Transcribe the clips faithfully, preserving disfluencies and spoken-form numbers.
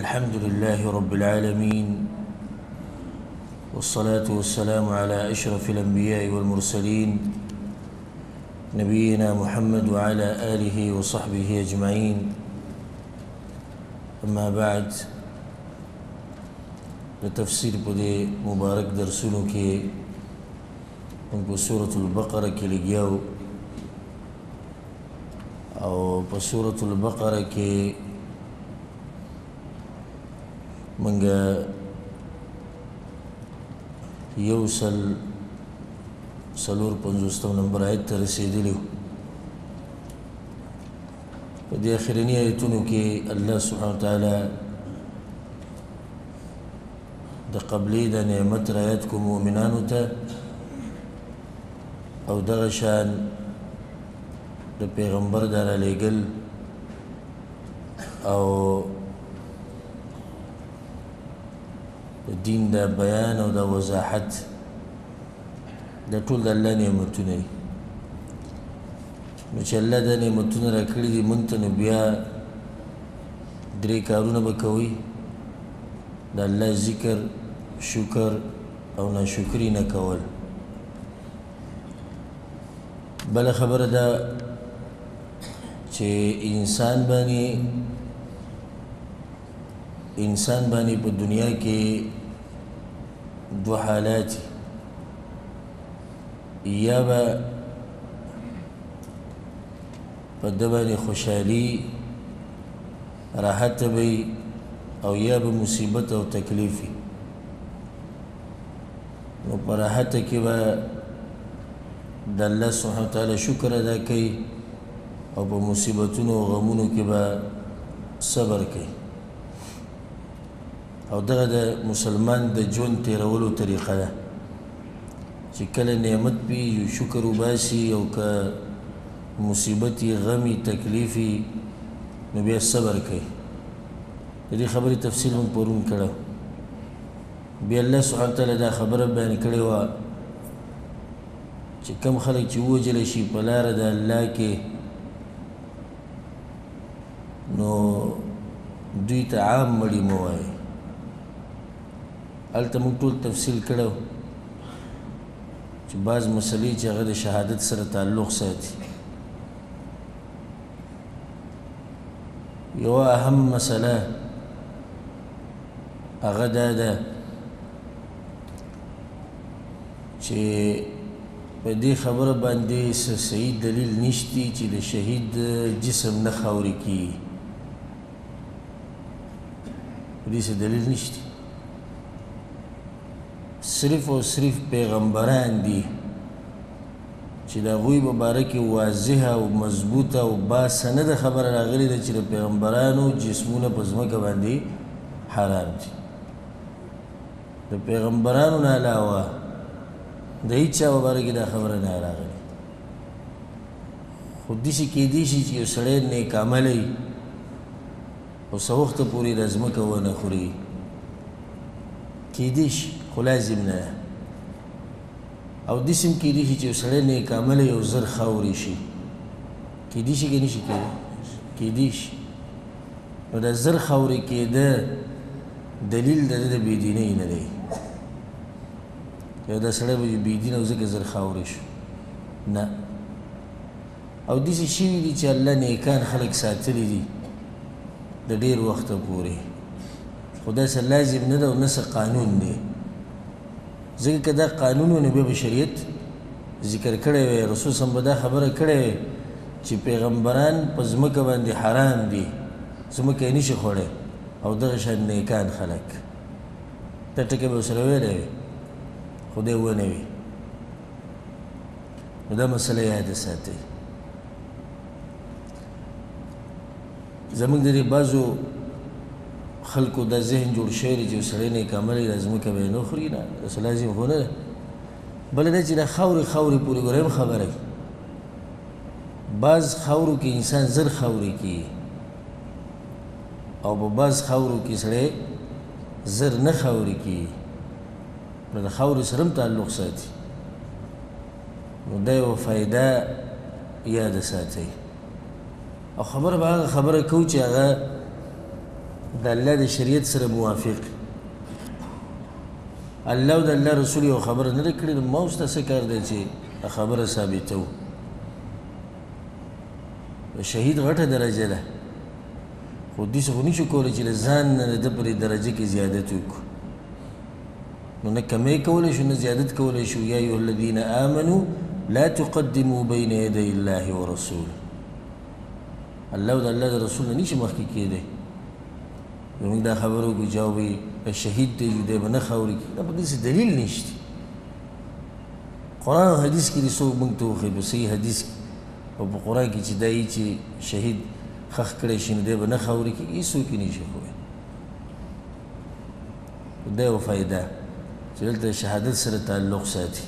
الحمد لله رب العالمين، والصلاة والسلام على أشرف الأنبياء والمرسلين نبينا محمد وعلى آله وصحبه أجمعين. أما بعد، لتفسير بدي مبارك درسونو كي من سورة البقرة كي لقياو أو بسورة البقرة كي منغا يوصل سلور پنځوستم نمبر آیت ته رسیدلی و. په دې اخرني آیتونو کې الله سبحانه وتعالی د قبلې د نعمت رعایت کو مؤمنانو ته او دغه شان د پیغمبر د رالیږل او دین دا بیان او دا وضاحت دا ټول د الله نعمتونه دي. نو چې الله دا نعمتونه راکړي دي موږ ته، نو بیا درې کارونه به کوئ: د الله ذکر، شکر او ناشکري نه کول. بله خبره ده چې انسان باندې انسان باندې په دنیا کې دو حالات، یا به په ده باندې خوشحالي راحت به او یا به مصیبت او تکلیف وي. نو په راحت کې به د الله سبحانه وتعالی شکر ادا کوي او په مصیبتونو او غمونو کې به صبر کوي. او دغه د مسلمان د ژوند تیرولو طریقه ده چې کله نعمت پی یو شکر وباسي، او که مصیبت یې غم یې تکلیف یې نو بیا صبر کوي. د دې خبرې تفصیل موږ پرون کړی. بیا الله سبحانه وتعالی دا خبره بیان کړې وه چې کم خلک چې ووژلی شي په لاره د الله کې، نو دوی ته عام مړي مه وایئ. هلته موږ ټول تفصیل کړی چې بعض مسلې چې هغه د شهادت سره تعلق ساتي. یوه اهم مسله هغه دا ده چې په دې خبره باندې څه صحیح دلیل نشتی چې د شهید جسم نه خاورې کیږي. په دې څه دلیل نشتی. صرف او صرف پیغمبران دي چې د هغوی په باره کې واضحه او مضبوطه او باسنده خبره راغلې ده چې د پیغمبرانو جسمونه په ځمکه باندې حرام دي. د پیغمبرانو نه علاوه د هیڅ چا په باره کې دا خبره نه راغلې. خو داسې کیدی شي چې یو سړی نیک عمله وي او څه وخته پورې د ځمکه ونه خوري، کیدی شي، خو لازم نه ده. او داسې هم کیدی شي چې یو سړی نیک عمله یو زر خاورې شي. کیدی شي که نه شي کیدی شي. نو د زر خاورې کېده دلیل د ده د بېدینۍ نه دی. یو دا سړی به بېدینه او ځکه زر خاورې شو، نه. او داسې شوي دي چې الله نیکان خلک ساتلي دي د ډېر وخته پورې، خو داسې لازم نه ده او نه څه قانون دی. ځکه که دا قانون و نو بیا به شریعت ذکر کړی وی، رسول صلی به دا خبره کړې وی چې پیغمبران په ځمکه باندې حرام دي، ځمکه یې نشي خوړی، او دغه شان نیکان خلک. دا ټکي به ورسره ویلی وی، خو دی ونه وي. نو دا مسله یاده ساتئ. زموږ د دې بعضو خلکو دا ذهن جوړ شوی دی چې یو سړی نیک عمل یې دا ځمکه به یې نه خوري. نه، داسې لازم خو نه ده. بله دا چې دا خاورې خاورې پورې ګوره هم خبره وي. بعض خاورو کې انسان زر خاورې کېږي او په بعض خاورو کې سړی زر نه خاورې کېږي. نو د خاورې سره هم تعلق ساتي. نو دا یوه فایده یاده ساتئ. او خبره به هغه خبره کوو چې هغه د الله د شریعت سره موافق الله او د الله رسول یو خبره نه ده کړې نو ما اوس ته څه کار دی چې خبره ثابتوو شهید غټه درجه ده خو داسې خو نشو کولی چې له ځان نه د ده پرې درجه کې زیادت وکړو نو نه کمی کولی شو نه زیادت کولی شو یا ایها الذین آمنوا لا تقدموا بین یدی الله ورسوله الله او د الله د رسول نه نشي مخکې کېدی زموږ دا خبره وکړو چې وایي شهید دی دی به نه خاورې کېږي دا په داسې دلیل نشته قرآن او حدیث کې دې څوک موږ ته وښیي په صحیح حدیث کې او په قرآن کې چې دا یي چې شهید خښ کړی شي نو دی به نه خاورې کېږي هېڅوک یې نشي ښووی دا یوه فایده چې دلته شهادت سره تعلق ساتي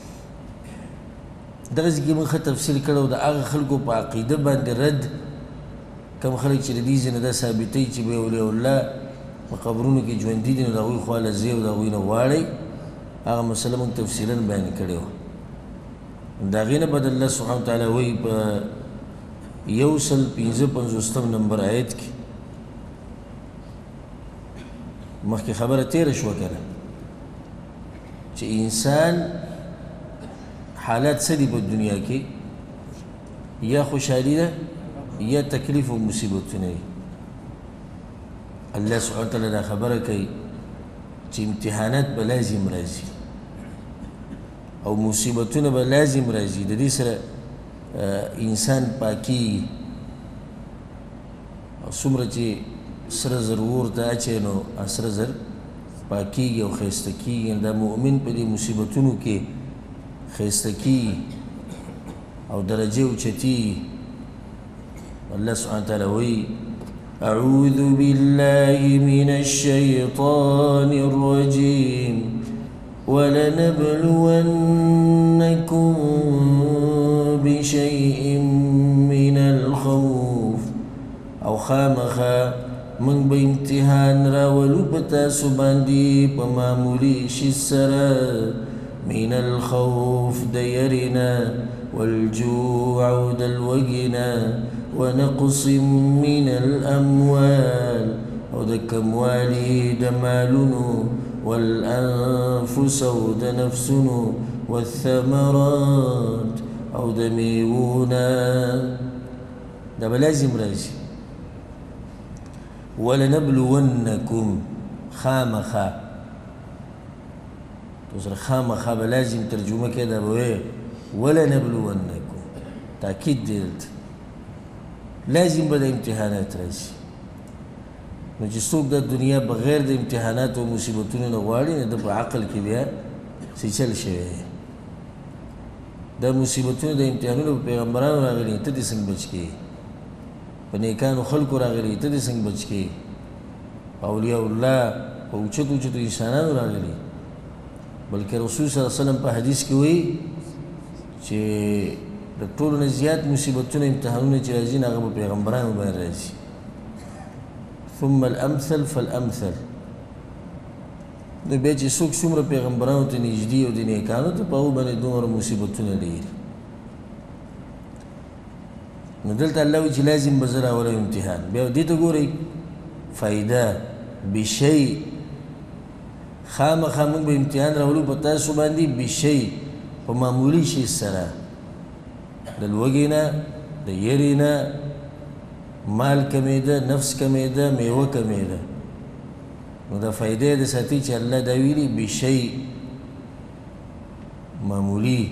دغسې کې موږ ښه تفصیل کړی و د هغه خلکو په عقیده باندې رد کم خلک چې د دې ځای نه دا ثابتوي چې به اولیاء الله په قبرونو کې ژوندي دي نو د هغوی خوا له ځئ او د هغوی نه غواړئ هغه مسله موږ تفصیلا بیان کړې وه د هغې نه بعد الله سبحانه وتعالی وایي په یو سل پنځه پنځوستم نمبر آیت کې مخکې خبره تېره شوه که نه چې انسان حالات څه دي په دنیا کې یا خوشحالي ده یا تکلیف و مصیبتونه دي الله سبحانه وتعالی دا خبره کوي چې امتحانات به لازم راځي او مصیبتونه به لازم راځي د دې سره انسان پاکیږي او څومره چې سره زر اور ته اچوي نو سره زر پاکیږي او ښایسته کیږي دا مؤمن په دې مصیبتونو کې ښایسته کیږي او درجې اوچتیږي الله سبحانه وتعالی وایي أعوذ بالله من الشيطان الرجيم ولنبلونكم بشيء من الخوف او خامخا من بامتحان راولو پتاسو باندی پا معمولی شی سرا من الخوف دیرنا والجوع دلوگنا ونقص من الأموال او د کموالی د مالونو والأنفس او د نفسونو والثمرات او د میوونا دا به لازم راځي ولنبلونکم خامخا تو سره خامخا به لازم ترجمه کې دا به وایي ولنبلونکم تاکید دی دلته لازم به د امتحانات راځي نو چې څوک د دنیا بغیر د امتحانات او مصیبتونو نه غواړي نو د په عقل کې بیا څه چل شوی دا مصیبتونه د امتحانونو په پیغمبرانو راغلي ته دې څنګه بچ کړې په نیکانو خلکو راغلي ته دې څنګه بچ کړې په اولیاء الله په اوچتو اوچتو انسانانو راغلي بلکې رسول صلی الله علیه وسلم په حدیث کې وایي چې د ټولو نه زیات مصیبتونه امتحانونه چې راځي نو هغه په پیغمبرانو باندې راځي ثم الامثل فالامثل نو بیا چې څوک څومره پیغمبرانو ته نږدې او د نیکانو ته په هغو باندې دومره مصیبتونه ډېر نو دلته الله وایي چې لازم به زه راولم امتحان بیا دې ته ګورئ فایده بشی خامخا موږ به امتحان راولو په تاسو باندې بشی په معمولي شي سره د لوږې نه د یرې نه مال کمیده نفس کمیده میوه کمیده نو دا فایده د ساتي چې الله دا ویلي بشی معمولي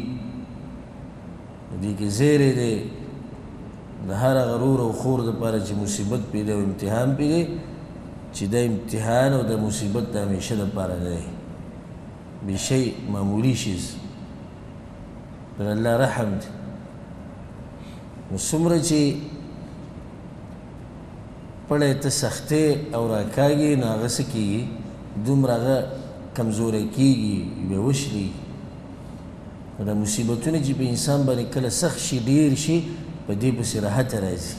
دې کې زیری دی د هر غرور او خور دپاره چې مصیبت پې دی او امتحان پې دی چې دا امتحان او د مصیبت د همیشه دپاره نه دی بشی معمولي شیز د الله رحم دی نو څومره چې پړی ته سختې او راکاږي نو هغه څه کېږي دومره هغه کمزوری کېږي بیا وشلي نو دا مصیبتونه چې په انسان باندې کله سخت شي ډېر شي په دې پسې راحته راځي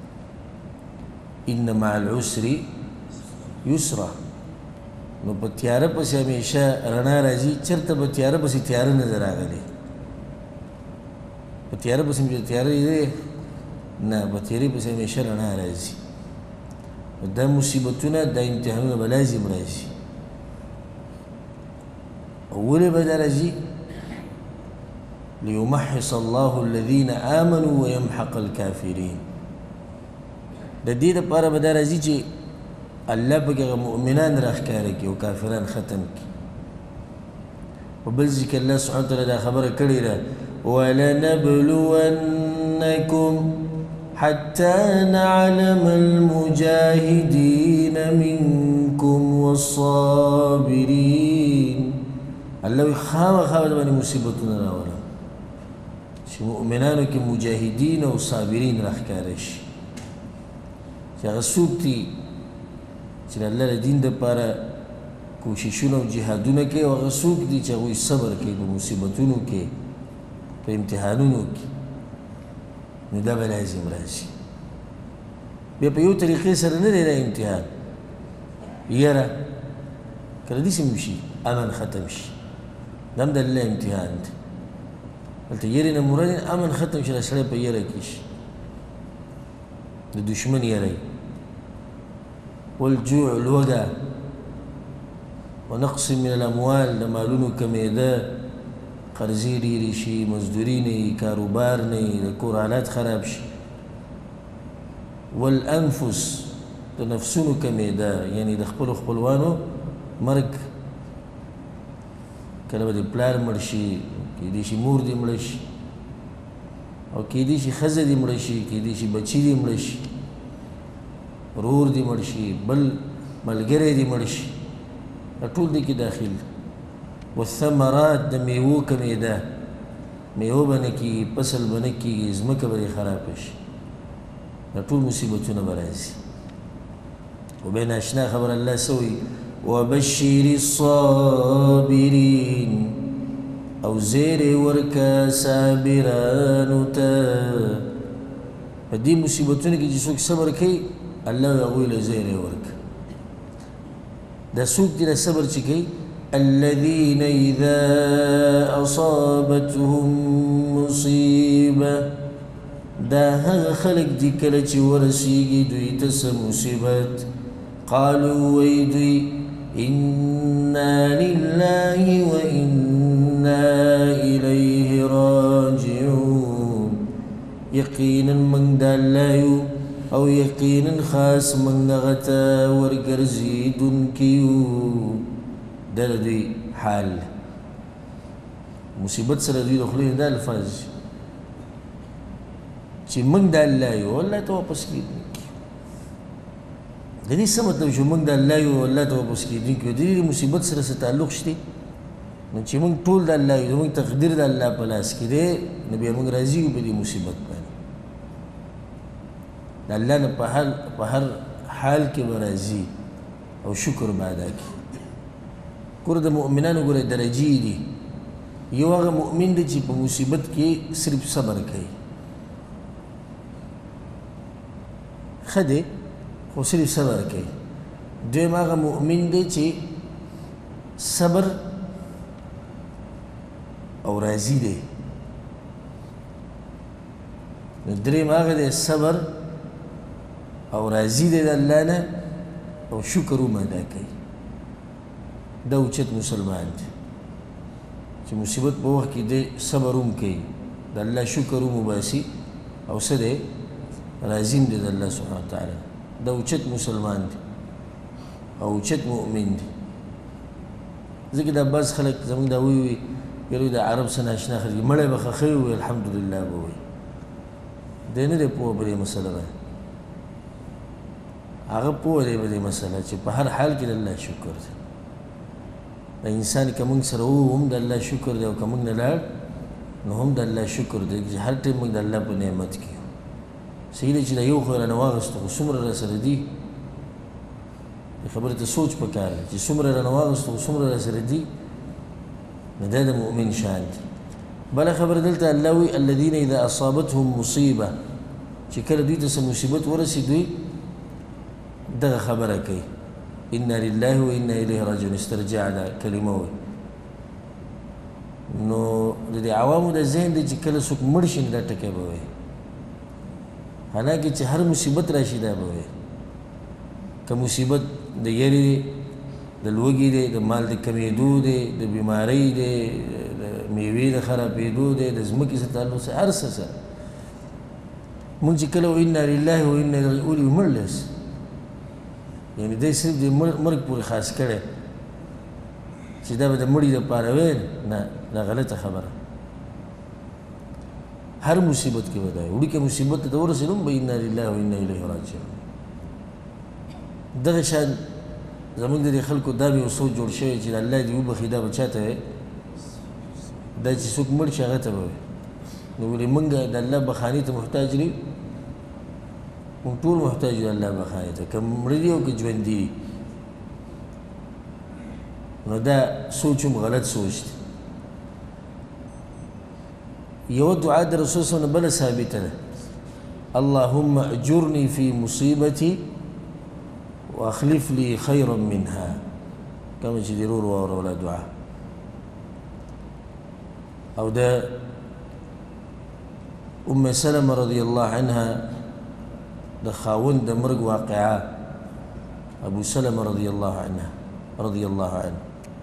ان مع العسر یسرا نو په تیاره پسې همیشه رڼا راځي چېرته به تیاره پسې تیاره نه ده راغلې په تیاره پسې چې تیاره دی نه په تیارې پسې همیشه رڼا راځي دا مصیبتونه دا امتحانونه به لازم راځي ولې به دا راځي ليمحص الله الذين آمنوا ويمحق الكافرين د دې دپاره به دا راځي چې الله پکې هغه مؤمنان راښکاره کړي او کافران ختم کړي په بل ځای کې الله سبحانه وتعالی دا خبره کړې ده ولنبلونکم حتى نعلم المجاهدين منكم والصابرين الله خامخا باندې مصیبتونه راولم چې مؤمنانو کې مجاهدین او صابرین راښکاره شي چې هغه څوک دي چې د الله د دین دپاره کوششونه او جهادونه کوي او هغه څوک دي چې هغوی صبر کوي په مصیبتونو کې په امتحانونو کې نو دا به لازم راشي بیا په یو طریقې سره نه دی دا امتحان یره کله داسې هم شي امن ختم شي دا هم د الله امتحان دی دلته یرې نه مراد امن ختم شي دا سړی په یره کې شي د دشمن یری والجوع لوږه ونقص من الاموال د مالونو کمېده قرضې ډېرې شي مزدوري نه وي کاروبار نه وي د کور حالات خراب شي والانفس د نفسونو کمېده یعنې د خپلو خپلوانو مرګ کله به د پلار مړ شي کیدای شي مور دې مړه شي او کیدای شي ښځه دې مړه شي کیدای شي بچي دې مړه شي ورور دې مړ شي بل ملګری دې مړ شي دا ټول دې کې داخل والثمرات د میوو کمېده میوه به نه کېږي فصل به نه کېږي ځمکه به دې خرابه شي دا ټول مصیبتونه به راځي خو بیا ناشنا خبر الله څه وایي وبشر الصابرین او زیرې ورکه صابرانو ته په دې مصیبتونو کې چې څوک صبر کوي الله هغوی له زیرې ورکه دا څوک دي د صبر چې کوي الذين إذا أصابتهم مصيبة دا هغه خلق دي کله چې ورسیږي دوی ته څه مصیبت قالوا وی دوی إنا لله وإنا إليه راجعون يقينا من دا الله یو او یقینا خاص من غتا ورګرځېدون کیو دا د دوی حال مصیبت سره دوی د خولې دا الفاظ چې موږ د الله یو الله ته واپس کېږو د دې څه مطلب چې موږ د الله یو الله ته واپس کېږو د دې مصیبت سره څه تعلق شته نو چې موږ ټول د الله یو زموږ تقدیر د الله په لاس کې دی نو بیا موږ راضي یو په دې مصیبت باندې د الله نه په هر په هر حال کې به راضي او شکر به ادا کړي ګوره د مؤمنانو ګوره درجې دي یو هغه مؤمن دی چې په مصیبت کې صرف صبر کوي ښه دی خو صرف صبر کوي دویم هغه مؤمن دی چې صبر او راضي دی نو دریم هغه دی صبر او راضي دی د الله نه او شکر هم ادا کوي دا اوچت مسلمان دی چې مصیبت په وخت کې دی صبر هم کوي د الله شکر هم وباسي او څه دی راضي دی د الله سبحانه وتعالی دا اوچت مسلمان دی او اوچت مؤمن دی ځکه دا بعض خلک زموږ دا وایي یلوی د عرب څه ناشنا خلک مړی به ښخوي ووایي الحمدلله به وایي دی نه دی پوه په دې مسله باندې هغه پوه دی په دې مسله چې په هر حال کې د الله شکر دی د انسان که موږ سره وو هم د الله شکر دی او که موږ نه لاړ نو هم د الله شکر دی چې هر ټیم موږ د الله په نعمت کې یو صحیح دی چې دا یو خو یې رانه واخېستو خو څومره راسره دي دې خبرې ته سوچ پکار دی چې څومره رانه واخېستو خو څومره راسره دي نو دا د مؤمن شان دی بله خبره دلته الله وایي الذین اذا اصابتهم مصیبه چې کله دوی ته څه مصیبت ورسي دوی دغه خبره کوي انا لله و انا الیه راجعون استرجاع دا کلمه وي نو د دې عوامو د ذهن دی چې کله څوک مړ شي نو دا ټکی به وایي حالانکه چې هر مصیبت راشي دا به وایي که مصیبت د یری دی د لوږې دی د مال د کمیدو دی د بیمارۍ دی د میوې د خرابېدو دی د ځمکې سره تعلق سره هر څه سره مونږ چې کله انا لله و انا الیه راجعون وایو مړ لس یعنې دی صرف د مرګ پورې خاص کړی چې دا به د مړي دپاره ویل نه دا غلطه خبره هر مصیبت کې به دا وي وړوکې مصیبت ته ورسېدو هم به انا لله و انا الیه راجعون دغه شان زمونږ د دې خلکو دا به یو سوچ جوړ شوی چې الله دې وبخي دا به چا ته وی دا چې څوک مړ شي هغه ته به وي نو ولې مونږ د الله بخاني ته محتاج نه یو مونږ ټول محتاج یو الله بخاني ته که مړه دي او که ژوندي دي نو دا سوچ هم غلط سوچ دی یو دعا د رسول صلی الله علیه وسلم بله ثابته ده اللهم اجرني في مصیبتي واخلف لي خيرا منها كما چې ضرور واوروله دعا او ده ام سلمه رضی الله عنها د خاوند د مرګ واقعه ابو سلمه رضی الله عنها رضی الله عنه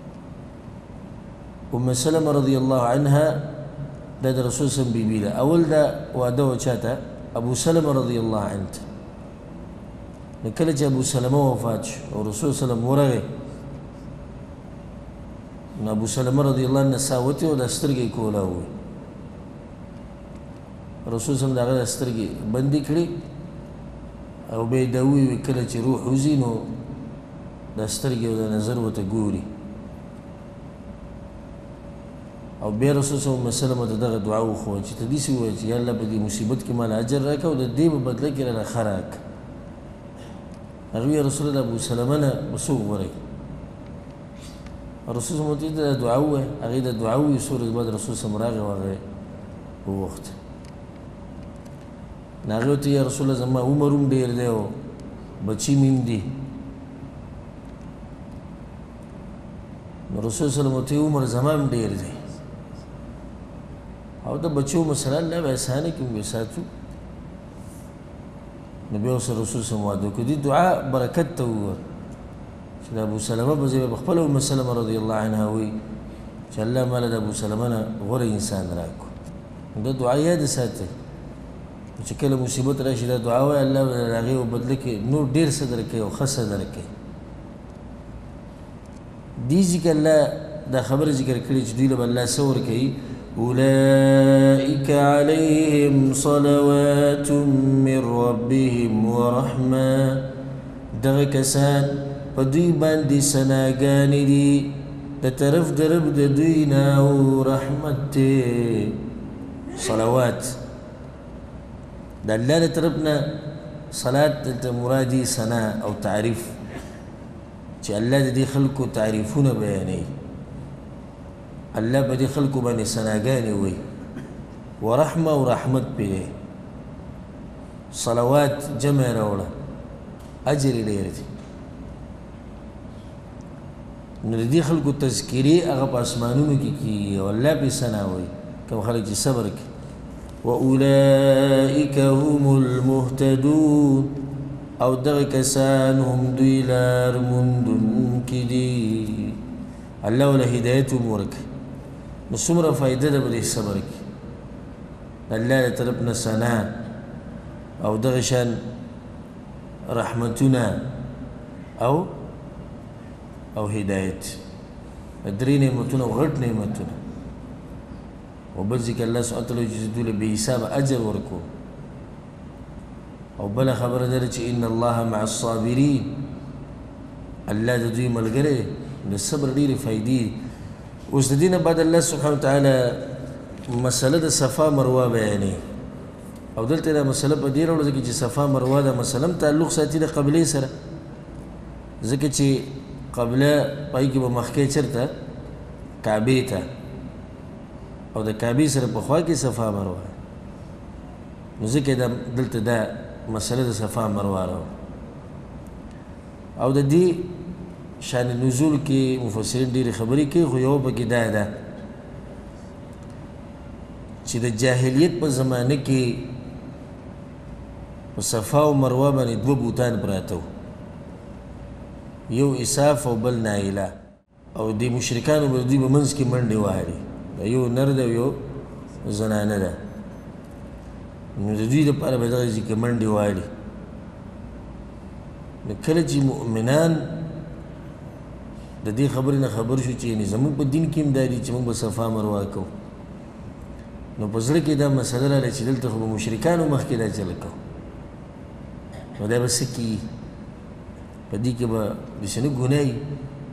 ام سلمه رضی الله عنها دا د رسول صلی الله علیه وسلم بیبي ده اول دا واده و چاته ابو سلمه رضی الله عنه نو کله چې ابو سلمه وفات شو او رسول صلی الله علیه وسلم ورغی نو ابو سلمه رضی الله عنه ساه وتې او دا سترګې یې کولاوې رسول صلی الله علیه وسلم د هغه دا سترګې بندې کړې او بیا یې دا وویل کله چې روح وځي نو دا سترګې او دا نظر ورته ګوري او بیا رسول صلی الله علیه وسلم ته دغه دعا وښوه چې ته داسې ووایه چې یا الله په دې مصیبت کې ماله اجر راکړه او د دې په بدله کې راله ښه راکړه هغه ویل رسول الله ابو سلمه نه به څوک غوره رسول صلی الله علیه وسلم ته دعا ووایه هغې د دعا ووایي څو ورځې بعد رسول صلی الله علیه وسلم راغی او هغه ووخته نو هغې ورته یا رسول الله زما عمر هم ډېر دی او بچي مې هم دي نو رسول صلی الله علیه وسلم ورته عمر زما هم ډېر دی او د بچو مسله الله به اسانه کړي به ساتو نو بیا ورسره رسول صلی الله علیه وسلم واده وکړو دې دعا برکت ته وګوره چې د ابو سلمه په ځای به خپله ام سلمه رضی الله عنها وایي چې الله ماله د ابو سلمه نه غوره انسان راکړو دا دعا یاد ساتئ چې کله مصیبت راشي دا دعا وایي الله به د هغې په بدله کې نور ډېر څه درکوي او ښه څه درکوي دې ځکه الله دا خبره ذکر کړې چې دوی له به الله څه ورکوي أولئك عليهم صلوات من ربهم ورحمة دغه کسان په دوی باندې ثناګانې دي د طرف د رب د دوی نه او رحمت دی صلوات د الله له طرف نه صلات دلته مرادي ثنا او تعریف چې الله د دې خلکو تعریفونه بیانوي الله په دې خلکو باندې ثناګانې وایي ورحمه او رحمت پې دی صلوات جمع یې راوړه اجر یې ډېر دی نو د دې خلکو تذکیرې هغه په اسمانونو کې کېږي او الله پې ثنا وایي کوم خلک چې صبر کوي واولئک هم المهتدون او دغه کسان هم دوی لار موندونکي دي الله وله هدایت هم ورکوي نو څومره فایده ده به دې صبر کې د الله له طرف نه ثنا او دغه شان رحمتونه او او هدایت درې نعمتونه او غټ نعمتونه او بل ځکه الله سبحانه وتعالی چې دوی له بې حسابه اجر ورکو او بله خبره ده چې ان الله مع الصابرین الله د دوی ملګری د صبر ډېرې فایدې اوس د دې نه بعد الله سبحانه وتعالی مسله د صفا مروه بیانوي او دلته دا مسله په دې راوړه ځکه چې صفا مروه دا مسله هم تعلق ساتي د قبلې سره ځکه چې قبله پای کې به مخکې چېرته کعبې ته او د کعبې سره په خوا کې صفا مروه نو ځکه دا دلته دا مسله د صفا مروه راوړه او د دې شان نزول کې مفسرین ډېرې خبرې کوي خو یوه پکې دا ده چې د جاهلیت په زمانه کې په صفا او مروه باندې دوه بوتان پراته وو یو اساف او بل نایله او د مشرکانو به دوی به منځ کې منډې وهلې دا یو نر ده او یو زنانه ده نو د دوی دپاره به دغه ځای کې منډې وهلې نو کله چې مؤمنان د دې خبرې نه خبر شو چې یعنې زموږ په دین کې هم دا دي چې موږ به صفا مروه کوو نو په زړه کې دا مسله راغله چې دلته خو به مشرکانو مخکې دا چله کوو نو دا به څه کېږي په دې کې به داسې نه ګناه وي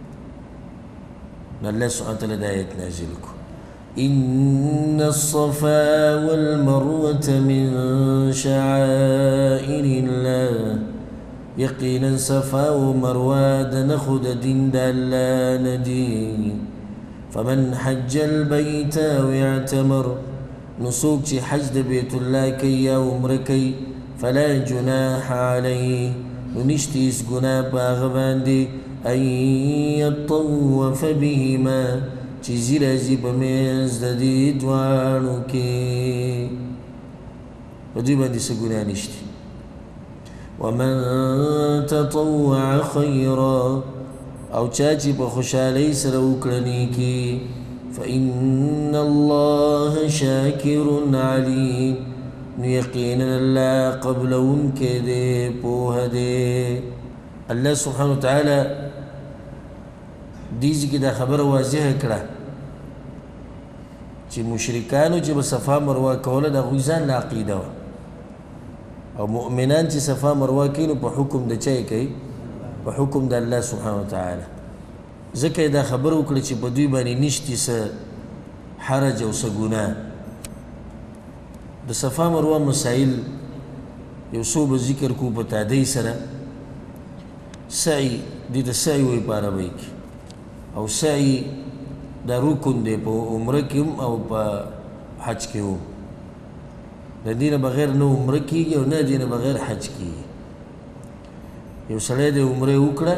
نو الله سبحانه وتعالی دا آیت نازل کړو إن الصفا والمروة من شعائر الله يقينا صفا ومروة دنخد دين دالا ندي فمن حج البيت واعتمر نسوك حج بيت الله كي ومركي فلا جناح عليه ونشتيس جناب باغباندي أن يطوف بهما چیزی رازی بمیز دا دی دوانو کی و دوی باندی سا گناه نشتی ومن تطوع خیرا او چاچی پا خوشحالی سر اکرنی کی فإن الله شاکر علیم نو یقینا اللہ قبل ان کے دے پوہ دے اللہ سبحانه وتعالی دیزی که دا خبر واضح کړه چې مشرکانو چې به صفا مروه کوله د هغوی ځان له عقیده وه او مؤمنان چې صفا مروه کوي نو په حکم د چا یې کوي په حکم د الله سبحانه وتعالی ځکه یې دا خبره وکړه چې په دوی باندې نشتي څه حرج او څه ګناه د صفا مروه مسایل یو څو به ذکر کو په تادۍ سره سعی دې ته سعی وایي په عربۍ کې او سعی دا رکن دی په عمره کې هم او په حج کې هم د دې نه بغیر نه عمره کېږي او نه دې نه بغیر حج کېږي یو سړی د عمرې وکړه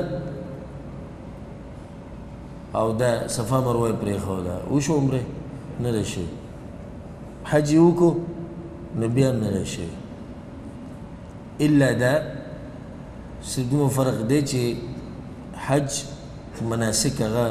او دا صفا مروه یې پرېښوده وشو عمرې نه ده شوې حج یې وکړو نو بیا هم نه ده شوې الا دا صرف دومره فرق دی چې حج مناسک هغه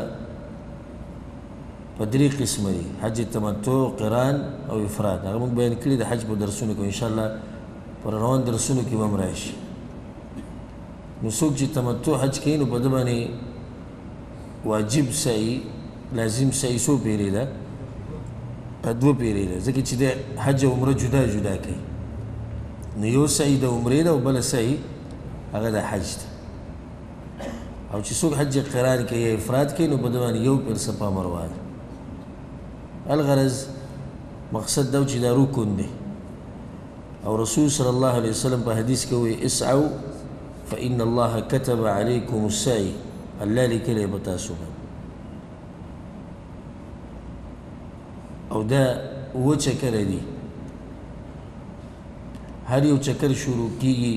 په درې قسمه دي حج تمتع قران او افراد هغه موږ بیان کړي د حج په درسونو کې انشاءالله پر روان درسونو کې به هم راشي نو څوک چې تمتع حج کوي نو په ده باندې واجب سعی لازم سعی څو پیرې ده دوه پیرې ده ځکه چې د حج او عمره جدا جدا کوي نو یو سعی د عمرې ده او بله سعی هغه د حج ده او چې څوک حج قران کوي یا افراد کوي نو په ده باندې یو پیر صفا مروه ده الغرض مقصد دا چې دا رکن دی او رسول صلی الله علیه وسلم په حدیث کې وایي اسعوا فإن الله كتب عليكم السعي الله لیکلی به تاسو باندې او دا اووه چکره دي هر یو چکر شروع کیږي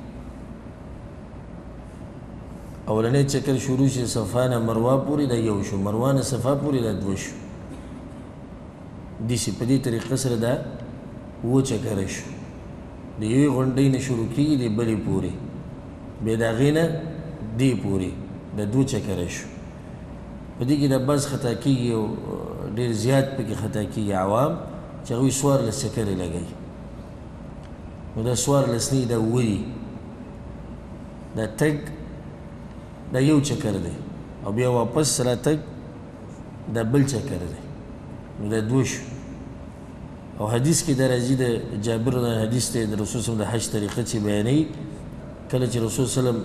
اولنی چکر شروع شي صفا نه مروه پورې دا یو شو مروه نه صفا پورې دا دوه شو داسې په دې طریقه سره دا اووه چکره شو د یوې غونډۍ نه شروع کېږي د بلې پورې بیا د هغې نه دې پورې دا دوه چکره شو په دې کې دا بس خطا کېږي او ډېر زیات پکې خطا کېږي عوام چې هغوی څوارلس چکرې لګوي نو دا څوارلس نه دا اووه دي دا تګ دا یو چکر دی او بیا واپس سره تګ دا بل چکر دی نو دا دوه شو او حدیث کې دا راځي د جابر نه حدیث دی د رسول صلی الله علیه وسلم د حج طریقه چې بیانوي کله چې رسول صلی الله علیه وسلم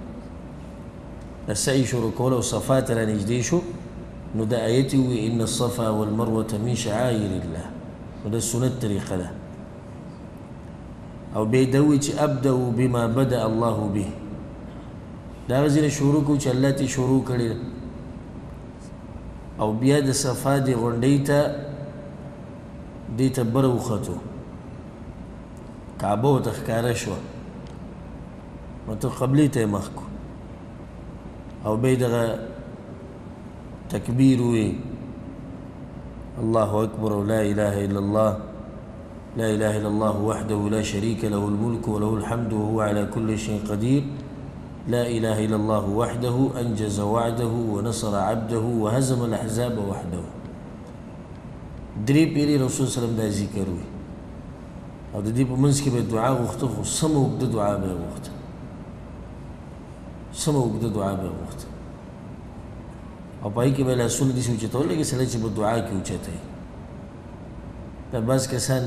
د سعی شروع کول او صفا ته رانږدې شو نو دا آیت یې ووایي ان الصفا والمروة من شعائر الله نو دا سنت طریقه ده او بیا یې دا ووایي چې ابدأ بما بدأ الله به دا هغه ځای نه شروع کړو چې الله ترې شروع کړې ده او بیا د صفا دې غونډۍ ته دې ته بره وختو کعبه ورته ښکاره شوه مطلب قبلې ته یې مخ کړو او بیا یې دغه تکبیر ووایي الله اکبر او لا اله الا الله لا اله الا الله وحده لا شريك له الملك وله الحمد وهو على كل شيء قدير لا إله إلا الله وحده أنجز وعده ونصر عبده وهزم الأحزاب وحده. درې پیری رسول صلی الله علیه وسلم دا ذکر وي او د دې په منځ کې به دعا غوښته خو سمه اوږده دعا به یې غوښته سمه اوږده دعا به یې غوښته او په هغې کې به یې لاسونه داسې اوچتول لکه سړی چې په دعا کې اوچتوي. دا بعض کسان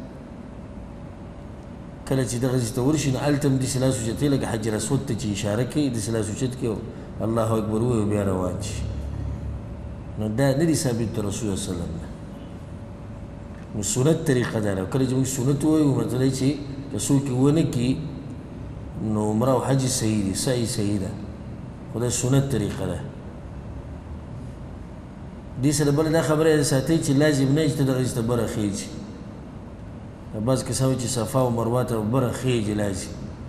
کله چې دغسې ته ورشي نو هلته هم داسې لاس اوچتوي لکه حجر اسود ته چې اشاره کوي داسې لاس اوچت کړي او الله اکبر ووایي او بیا روان شي. نو دا نه دي ثابت د رسول الله صلی الله علیه وسلم نه. نو سنت طریقه ده او کله چې موږ سنت ووایو مطلب یې چې که څوک یې ونه کړي نو عمره او حج صحیح دي سعی صحیح ده خو دا سنت طریقه ده. دې سره بله دا خبره یې ساتئ چې لازم نه چې ته دغسې ته بره خیږي. بعض کسان وایي چې صفا او مروه ته بره خیږي لازم.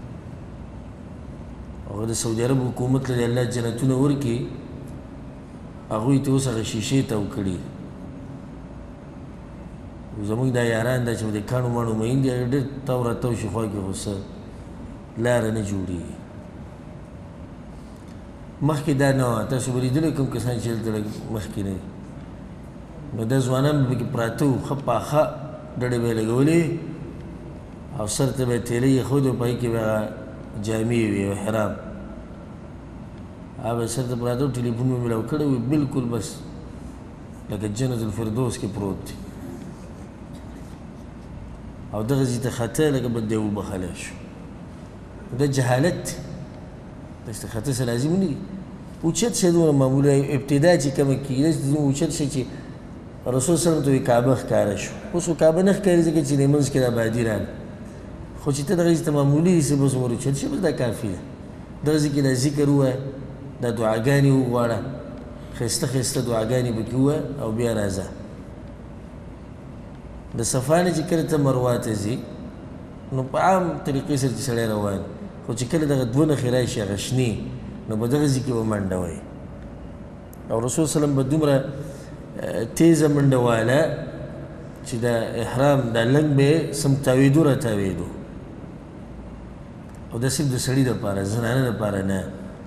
هغه د سعودي عرب حکومت له الله جنتونه ورکړي هغوی ته اوس هغه شیشې تاو کړي. زموږ دا یاران دا چې د کاڼو ماڼو میندې هغه ډېر تاو راتاو شي خوا کې خو څه لاره نه جوړېږي. مخکې دا نه وه تاسو به لیدلی کوم کسان چې دلته لږ مخکې نه دي نو دا ځوانان به پکې پراته وو ښه پاخه ډډې به یې لګولې او سر ته به یې تیلی ایښودې او په هغې کې به هغه جامې وي او حرام هغه به یې سر ته پراته وو ټلیفون به میلاو کړی وي بلکل بس لکه جنت الفردوس کې پروت دی او دغسې ته خطه لکه به دی وبخلی شو. دا جهالت داسې ته خطه څه لازم نه دي. اوچت شی دومره معموله ابتدا چې کومه کېږي داسې دومره اوچت شی چې رسول صلی الله علیه وسلم ته کعبه ښکاره شو. اوس خو کعبه نه ښکاري ځکه چې د منځ کې د آبادي راغله خو چې ته دغسې ته معمولي داسې بس عمر اوچت شي بس دا کافي ده. دغسې کې دا ذکر ووایه دا دعاګانې وغواړه ښایسته ښایسته دعاګانې پکې ووایه او بیا راځه. د صفا نه چې کله ته مروه ته ځې نو په عام طریقې سره چې سړی روان خو چې کله دغه دوه نښې راشي هغه شنې نو په دغسې کې به منډه وایي او رسول صلی الله علیه وسلم به دومره تیزه منډه واله چې د احرام دا لنګ به یې سم تاویدو را تاویدو او دا صرف د سړي دپاره زنانه دپاره نه.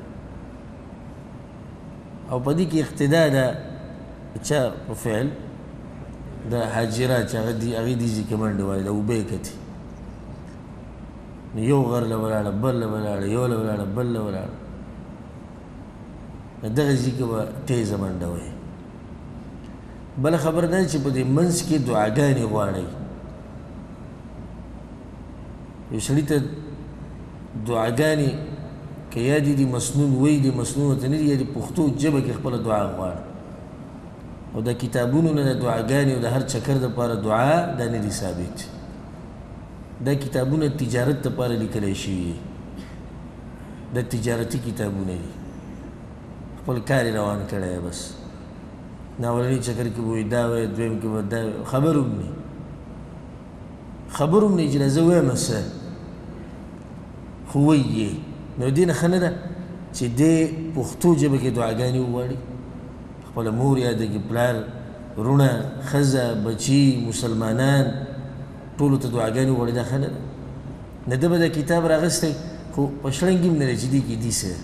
او په دې کې اقتدا ده چا په فعل د حاجرات چې هغه دې ځي کې منډې وایي د اوبه یې کتي نو یو غر له ولاړه بل له ولاړه یو له ولاړه بل له ولاړه دغه ځي کې به تیزه منډه وایي. بله خبره دا چې په دې منځ کې دعاګانې غواړئ. یو سړي ته دعاګانې که یا دې دي مسنون وایي دې مسنون ورته نه دي یا دې پښتو ژبه کې خپله دعا غواړي او د کتابونو نه د دعاګانې او د هر چکر دپاره دعا دا نه دي ثابت. دا کتابونه تجارت دپاره لیکلی شوي د تجارتي کتابونه دي خپل کار یې روان کړی بس نه اولني چکر کې به وایي دا وایي دویم کې به دا خبر هم نه خبر هم نه چې زه وایم څه خو وایي یې نو دې نه ښه نه ده چې دې پښتو ژبه کې دعاګانې وغواړي خپله مور یاده کړي پلار رونه ښځه بچي مسلمانان ټولو ته دعاګانې وغواړي دا ښه نه ده. نه ده به دا کتاب راغستی خو په شړنګ هم نه دی چې دې کې دي څه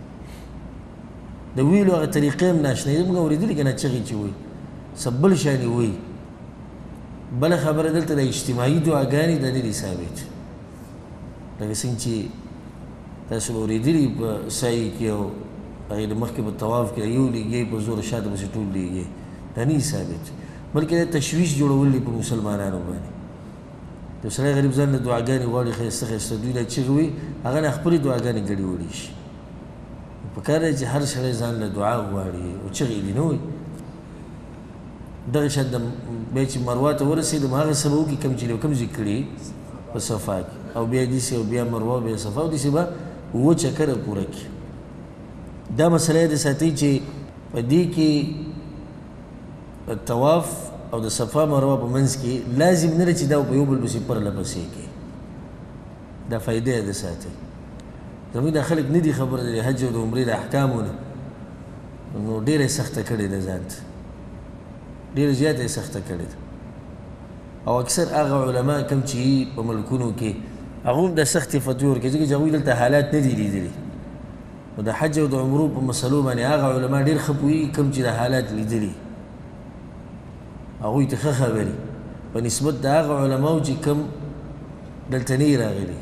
د ویلو هغه طریقې هم ناشنا دي. موږ اورېدلي که نه چغې چې وایي څه بل شانې وایي. بله خبره دلته د اجتماعي دعاګانې دا نه دي ثابت لکه څنګه چې تاسو به اورېدلي په سعی کې او هغې د مخکې په طواف کې یو لیږي په زور شاته پسې ټول لیږي دا نه ثابت بلکې دا تشویش جوړول دي په مسلمانانو باندې. یو سړی غریب ځان له دعاګانې غواړي ښایسته ښایسته دوی دا چغې وایي هغه نه خپلې دعاګانې ګډې وړي شي. پکار دی چې هر سړی ځان له دعا غواړي او چغې دي نه وایي. دغه شان د بیا چې مروه ته ورسېدم هغه څه به وکړي کوم چې کوم ځای کړي په صفا کې او بیا داسې او بیا مروه بیا صفا او داسې به اووه چکره پوره کړي. دا مسله یې د ساتئ چې په دې کې طواف او د صفا مروه په منځ کې لازم نه ده چې دا په یو بل پسې پرله پسې کړي. دا فایده یې د ساتئ. زموږ دا خلک نه دي خبره د حج او د عمرې د احکامو نه نو ډېره یې سخته کړې ده ځان ته ډېره زیاته یې سخته کړې ده او اکثر هغه علما کوم چې په ملکونو کې هغه هم د سختې فتوې ورکوي ځکه چې هغوی دلته حالات نه دي لیدلي نو د حج او د عمرو په مسلو باندې هغه علما ډېر ښه پوهېږي کوم چې د حالات لیدلي هغوی ته ښه خبرې په نسبت د هغه علماو چې کوم دلته نه راغلي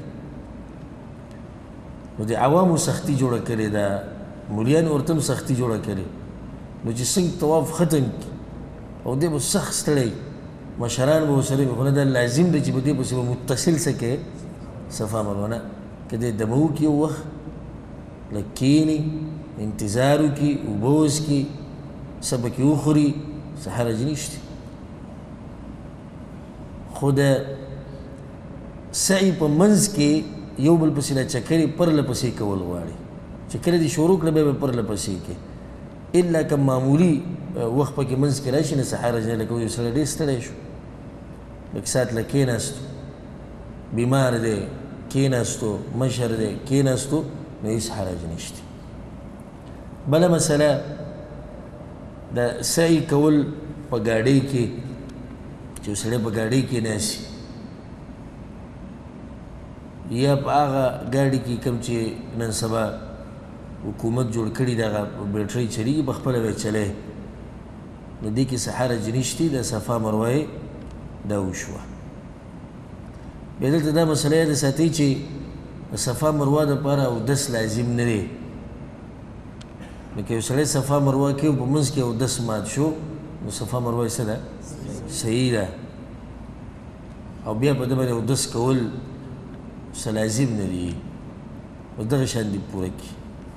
نو د عوامو سختي جوړه کړې ده مولیان ورته هم سختي جوړه کړې نو چې څنګه طواف ختم کړي او دی به سخت ستړی مشران به ورسره وي خو نه دا لازم دی چې په دې پسې به متصل څه کوې صفا مروه نه که دی دمه وکړي یو وخت لږ کښېني انتظار وکړي اوبه وڅښي څه پکې وخوري څه حرج نشته خو د سعي په منځ کې یو بل پسې دا چکرې پرله پسې کول غواړي چې کله دې شروع کړه بیا به پرله پسې کې الا که معمولي وخت پکې منځ کې راشي نه څه حرج نه لکه یو سړی ډېر ستړی شو لږ ساعت لږ کېناستو بیمار دی کېناستو مشر دی کېناستو نو هېڅ حرج نشته بله مسله د سعي کول په ګاډۍ کې چې یو سړی په ګاډۍ کې ناسي یا په هغه ګاډي کې کوم چې نن سبا حکومت جوړ کړي دغه بیټرۍ چلیږي په خپله به چلی نو دې کې څه حرج نشته د صفا مروه یې دا وشوه بیا دلته دا مسله یاده ساتئ چې د صفا مروه دپاره اودس لازم نه دی نو که یو سړی صفا مروه کوي په منځ کې اودس مات شو نو صفا مروه یې څه ده صحیح ده او بیا په ده باندې اودس کول څه لازم نه دي او دغه شان دې پوره کړي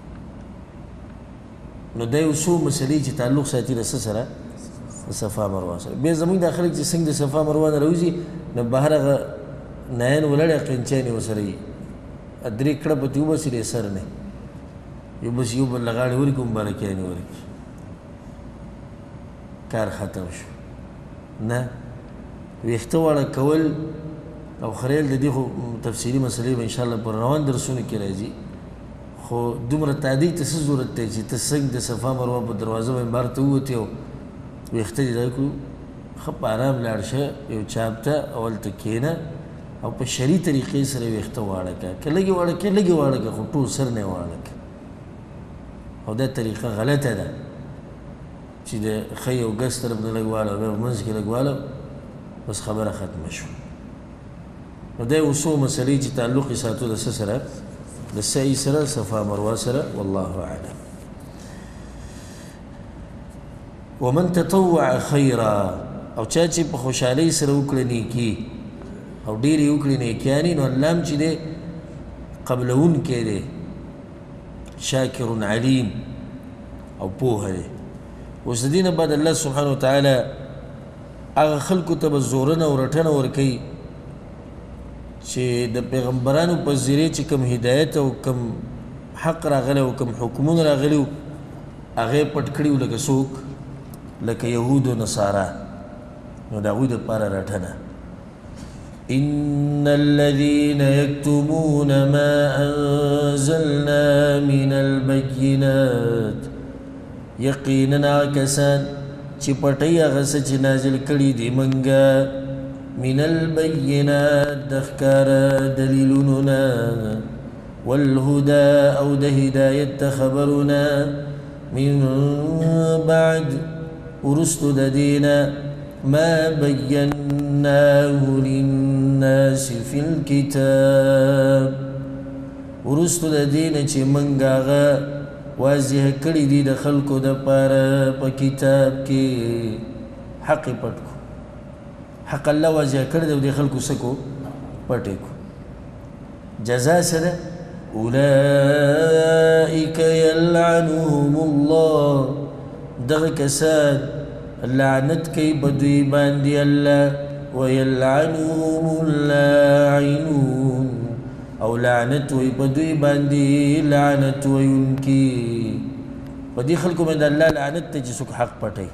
نو دا یو څو مسلې چې تعلق ساتي د څه سره د صفا مروه سره بیا زموږ دا خلک چې څنګه د صفا مروه نه راوځي نو بهر هغه نایان ولاړې قنچانې ورسره وي درې کړه پتې وباسي ډېر سر نه یو بس یو بل له غاړې ورکړي مبارکیانې ورکړي کار ختم شو نه ویښته واړه کول او خریل د دې خو تفصیلي مسلې به انشاءالله پر روان درسونو کې راځي خو دومره تعدیق ته څه ضرورت دی چې ته څنګه د صفا مروه په دروازه باندې بهر ته ووتې او ویښته دې دا کړو ښه په ارام لاړ شه یو چاپ ته اولته کښېنه او په شرعي طریقې سره ویښته واړه کړه که لږې واړه کړې لږې واړه کړه خو ټول سر نه یې واړه کړه او دا طریقه غلطه ده چې د ښی او ګس طرف نه لږ واړه بیا په منځ کې لږ واړه بس خبره ختمه شوه نو دا یو څو مسلې چې تعلق یې ساتو د څه سره د سعي سره صفا مروه سره والله اعلم ومن تطوع خیرا او چا چې په خوشحالۍ سره وکړه نیکي او ډېرې وکړي نیکیانې نو الله هم چې دی قبلونکی دی شاکر علیم او پوهه دی اوس د دې نه بعد الله سبحانه وتعالی هغه خلکو ته به زورنه او رټنه ورکوي چې د پیغمبرانو په ذریعې چې کوم هدایت او کوم حق راغلی او کوم حکمونه راغلي وو هغه یې پټ کړي وو لکه څوک لکه یهود و نصارا نو د هغوی دپاره رټنه إن الذين يكتمون ما أنزلنا من البينات يقينا كسان چې پټي هغه څه چې نازل کړي دي منګه من البينات د ښکاره دلیلونو والهدى او د هدایت خبرنا من بعد ورستو د دینه ما بيناه للناس في الكتاب ورستو د دینه چې منګ هغه واضح کړي دي د خلکو دپاره په کتاب کې حق یې پټ کړو حق الله واضح کړی دی او دې خلکو څه کو پټ یې کړو جزا څه ده اولئک یلعنهم الله دغه کسان لعنت کوي په دوی باندې الله ویلعنهم اللاعنون او لعنت وي په دوی باندې لعنت ویونکي په دې خلکو باندې الله لعنت ته چې څوک حق پټوي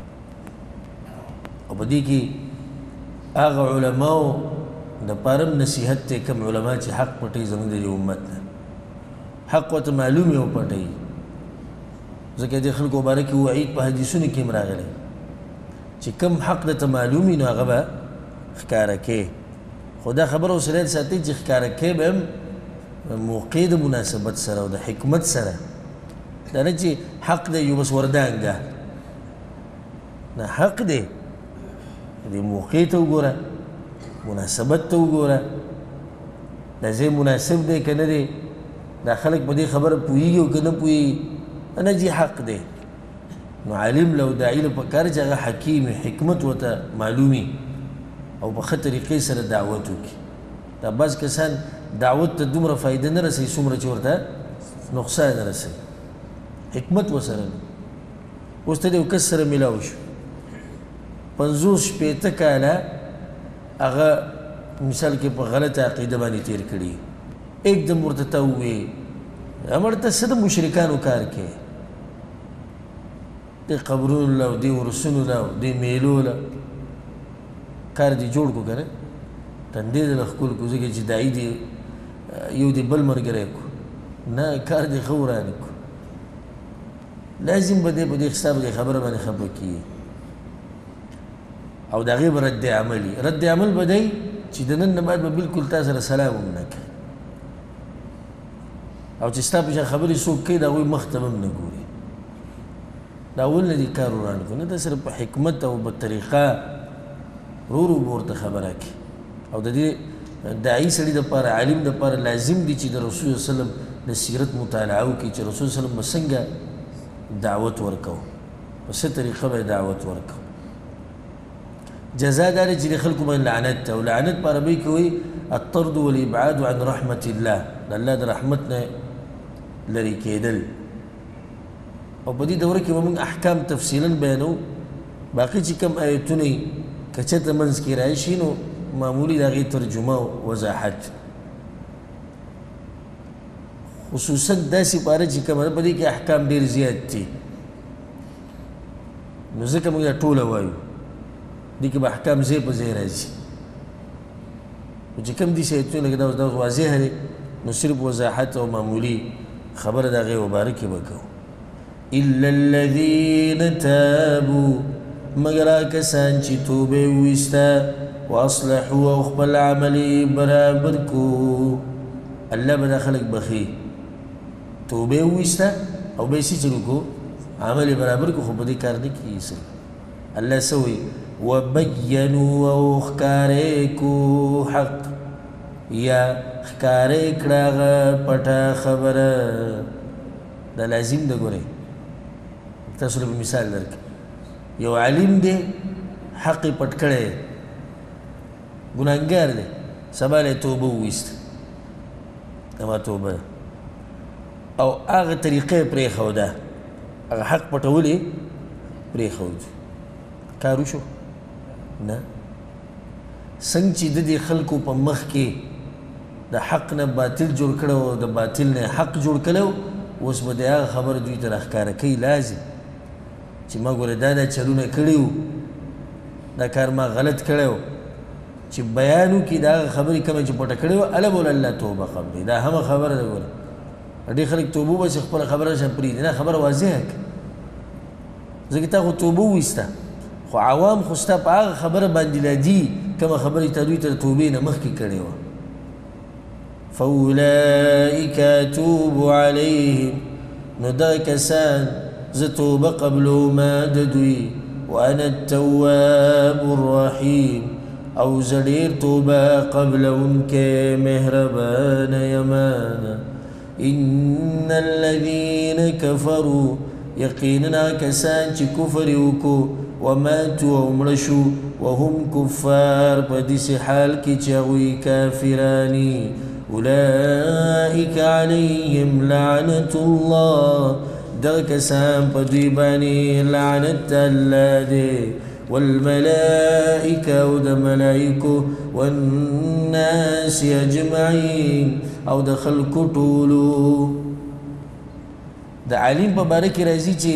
او په دې کې هغه علماو دپاره هم نصیحت دی کوم علما چې حق پټوي زموږ د دې امت نه حق ورته معلوم یې وپټوي ځکه دې خلکو باره کې وعید په حدیثونو کې هم راغلی چې کوم حق درته معلوم وي نو هغه به ښکاره کې خو دا خبره اوس ساتي چې ښکاره کې به هم موقع د مناسبت سره او د حکمت سره دا نه چې حق دی یو بس وردانګه نه حق دی د موقع ته وګوره مناسبت ته وګوره دا ځای مناسب دی که نه دی دا خلک په دې خبره پوهېږي او که نه پوهېږي نه جي حق دی نو عالم له او داعي له پکار چې هغه حکیم حکمت ورته معلومي او په ښه طریقې سره دعوت وکړي دا بعض کسان دعوت ته دومره فایده نه رسوي څومره چې ورته نقصان رسوي حکمت ورسره نه اوس ته د یو کس سره میلاو شو پنځوس شپېته کاله هغه مثال کې په غلطه عقیده باندې تیر کړي एकदम ورته ته ووایې امر ته څه د مشرکانو کار کوې د قبرونو له او دې ورسونو له او دې میلو له کار دې جوړ کړو که نه تندې دې له ښکل کړو ځکه چې داعي دې یو دې بل ملګری کړو نه کار دې ښه ورانې کړو لازم به دې په دې حساب دې خبره باندې خفه کېږي او د هغې به رد عملي رد عمل به دی چې د نن نه بعد به بلکل تا سره سلام هم نه کوي او چې ستا په شان خبرې څوک کوي د هغوی مخ ته به هم نه ګوري دا اول نه دي کار وران کړو نه دا سره په حکمت او په طریقه ورو ورو به ورته خبره کړي او د دې داعي سړي دپاره عالم دپاره لازم دي چې د رسول صلی وسلم د سیرت مطالعه وکړي چې رسول صلی وسلم به څنګه دعوت ورکوو په څه طریقه به دعوت ورکوو جزا دا دی چې د خلکو باندې لعنت ته او لعنت په عربۍ کې وایي الطرد والابعاد عن رحمة الله د الله د رحمت نه لرې کېدل او په دې دوره کې به موږ احکام تفصیلا بیانو باقي چې کوم آیتونه یې که چېرته منځ کې راشي نو معمولي د هغې ترجمه او وضاحت خصوصا داسې پاره چې کومه ده په دې کې احکام ډېر زیات دي نو ځکه موږ دا ټوله وایو دې کې به احکام ځای په ځای راځي او چې کوم داسې آیتونه لکه دا اوس واضح دی نو صرف وضاحت او معمولي خبره د هغې مبارک کې به کوو إلا الذين تابوا مگر کسان چې توبه ویسته واصلحوا او خپل عمل برابر کو الله به دا خلک بخي توبه ویسته او به یې څه چلو کو عمل برابر کو خو په دې کار نه کېږي څه الله څه وایي وبینوا او ښکاره کو حق یا ښکاره یې کړه هغه پټه خبره دا لازم ده ګورئ تاسو له مثال درکړم یو عالم دی حق یې پټ کړی دی ګناهګار دی سبا له یې توبه وویسته زما توبه ده او هغه طریقه یې پرېښوده هغه حق پټول یې پرېښود کار وشو نه څنګه چې د دې خلکو په مخ کې د حق نه باطل جوړ کړی او د باطل نه حق جوړ کړی اوس به د هغه خبره دوی ته راښکاره کوي لازم چې ما ګوره دا دا چلونه کړي وو دا کار ما غلط کړی و چې بیان وکړي د هغه خبرې کومه چې پټه کړې وه هله به الله توبه قبلوي دا همه خبره ده ګوره ډېر خلک توبه وباسي خپله خبره شان پرېږدي نه خبره واضحه کړه ځکه تا خو توبه وویسته خو عوام خو ستا په هغه خبره باندې لادي کومه خبرې تا دوی ته د توبې نه مخکې کړې وه فاولئک اتوب علیهم نو دغه کسان زه توبه قبلوما د دوی وانا التواب الرحیم او زه ډېر توبه قبلونکی مهربانه یمانه ان الذین کفروا یقینا کسان چې کفر یې وکړو وماتوا او مړه شو وهم کفار په داسې حال کې چې هغوی کافراني اولئک علیهم لعنة الله دغه کسان په دوی باندې لعنت الله دی والملائکه او د ملائکو والناس اجمعین او د خلکو ټولو د عالم په باره کې راځي چې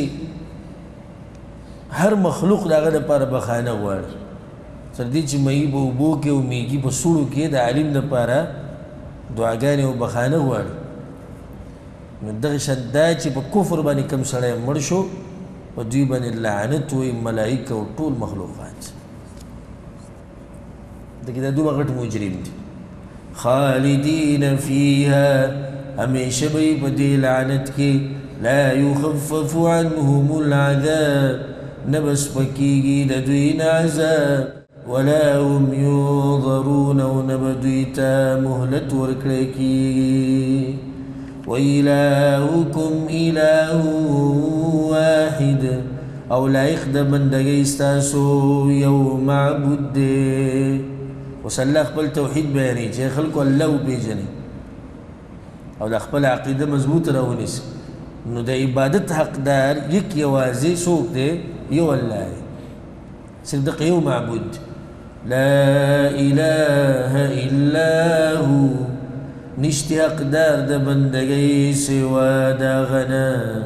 هر مخلوق د هغه دپاره بخانه غواړي تر دې چې مهي په اوبو کې او میږي په سوړو کې د عالم دپاره دعاګانې او بخانه غواړي نو دغه شان دا چې په کفر باندې کوم سړی مړ شو په دوی باندې لعنت وایي ملایکه او ټول مخلوقات دغه دا دومره غټ مجرم دي خالدین فیها ہمیشہ بھئی بدی لعنت کی لا یخفف عنهم العذاب نبس پکیگی ددوین عذاب ولا هم ينظرون ونبدویتا مهلت ورکڑکی وإلهكم إله واحد او لائق د بندگی استاسو یو معبود دے وصلا خپل توحید بیانی چه خلقو اللہ پیجنی او دا خپل عقیده مضبوط رونیس نو دا عبادت حقدار یک یوازی سوک دے یو اللہ دے صرف دق یو معبود لا الہ الا ہو نشتی حقدار دا بندگی سوا دا غنا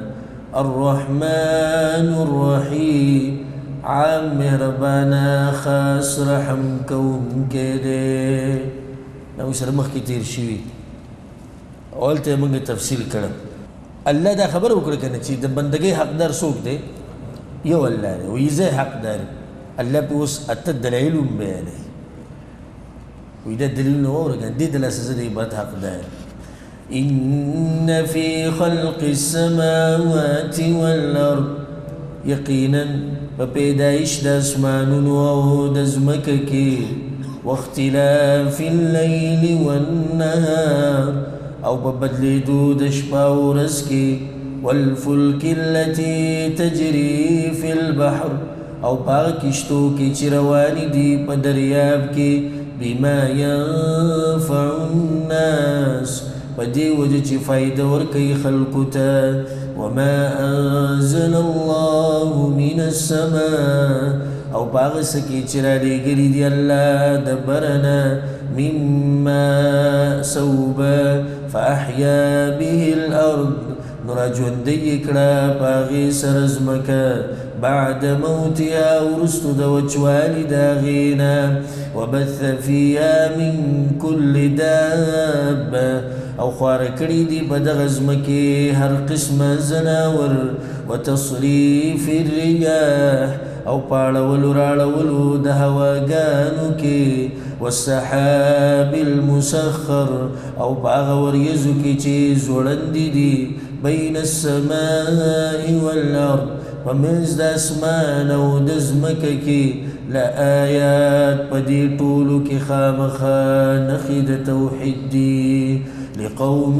الرحمن الرحیم عام مهربانا خاص رحم کون کے دے نو سر مخ کی تیر شوی اولتا منگا تفصیل کرم اللہ دا خبر اکر کرنا چی دا بندگی حقدار سوک دے یو اللہ دے ویزے حقدار اللہ پہ اس اتد دلائلون بیانے ویدہ دلیل نور کن دی دل اساس دی بات حقدار ان فی خلق السماوات والارض یقینا بپیدائش دا اسمان و دزمک کی واختلاف اللیل والنهار او ببدلی دو دشپا و رزکی والفلک التي تجری فی البحر او پاکشتو کی چروانی دی پا دریاب کی بما ينفع الناس بدي وجه فايدة وركي خلقتا وما أنزل الله من السماء او باغسكي چرالي قريد الله دبرنا مما سوبا فأحيا به الأرض نراجون ديكرا باغي سرزمكا بعد موتها ورست دوجوالي داغينا وبث فيها من كل دابة او خوار كريدي بدغزمكي هر قسم زناور وتصريف الرياح او پاڑولو راڑولو دهواگانوكي والسحاب المسخر او باغور يزوكي چه زولندي دي بين السماء والأرض ومنز دا اسمان او دزمككي لآيات بدي طولو كي خامخا نخيد توحيد دي لقوم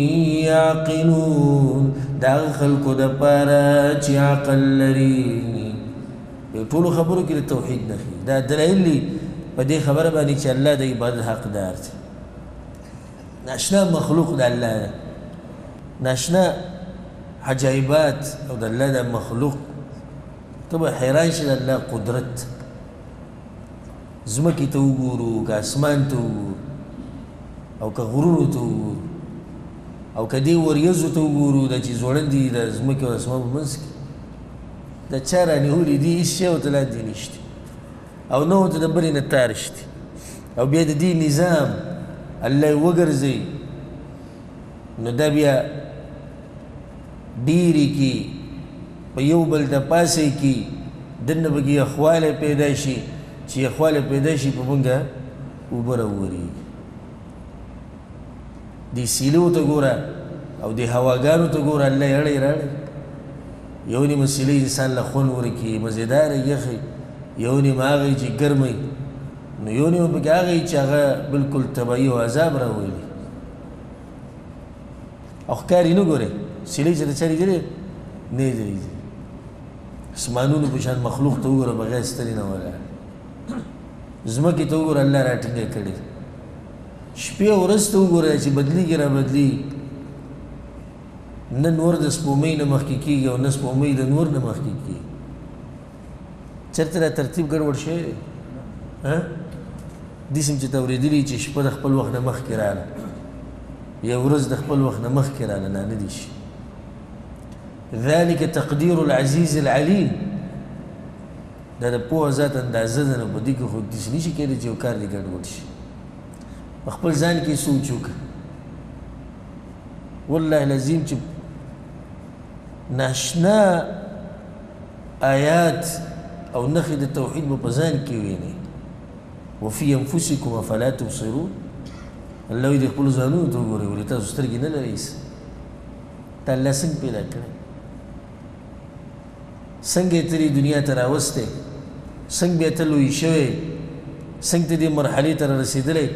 يعقلون دا خلقو دا پارا چي عقل لري طولو خبرو كي لتوحيد نخيد دا دلائل لي بدي خبر باني چه الله دا عبادت حق دارت ناشنا مخلوق دا الله ناشنا عجائبات او دا الله دا مخلوق طبعا حيران شد الله قدرت زمكي توغورو كاسمان توغورو او كغرورو توغورو او كدي وريزو توغورو دا چي زورن دي دا زمكي و اسمان بمنسك دا چارا نهولي دي اشياء و تلا دي نشتي او نو تدبري نتارشتي او بيد دي نظام الله وگر زي نو دا بيا ډیری کی په یو بل د پاسې کی دنه بګي اخواله پیدا شي چې اخواله پیدا شي په مونږه وبروري دي سیلو ته ګوره او د هواګانو ته ګوره الله یړې راړي یو نی مسلې انسان له خون ورکی مزیدار یخي یو نی ماغي چې ګرمي نو یو نی په هغه چې هغه بالکل تبعی او عذاب راوړي اخکاری نو ګوره سیلی چې د چاري دی نه دی اسمانونو په شان مخلوق ته وګوره بغیر ستري نه ولا زمکې ته وګوره الله راټینګه کړي شپې ورځ ته وګوره چې بدلیږي را بدلیږي نه نور د سپومۍ نه مخکې کېږي او نه سپومۍ د نور نه مخکې کېږي چېرته دا ترتیب ګډوډ شوی دی داسې چې ته اورېدلي چې شپه د خپل وخت نه مخکې راغله یا ورځ د خپل وخت نه مخکې راغله نه نه دي شي ذلك تقدير العزيز العليم دا د پوهه ذات اندازه ده نو په دې کې خو داسې نه شي کېدی چې یو کار دې ګډوډ شي په خپل ځان کې سوچ وکړه والله لازم چې ناشنا آیات او نخې د توحید به په ځان کې وینئ وفي انفسکم افلا تبصرون الله وایي د خپلو ځانونو ته وګورئ ولې تاسو سترګې نه لرئ تا الله څنګه پیدا کړی څنګه یې ته دې دنیا ته راوستی څنګه بیا ته لوی شوی څنګه ته دې مرحلې ته رارسېدلی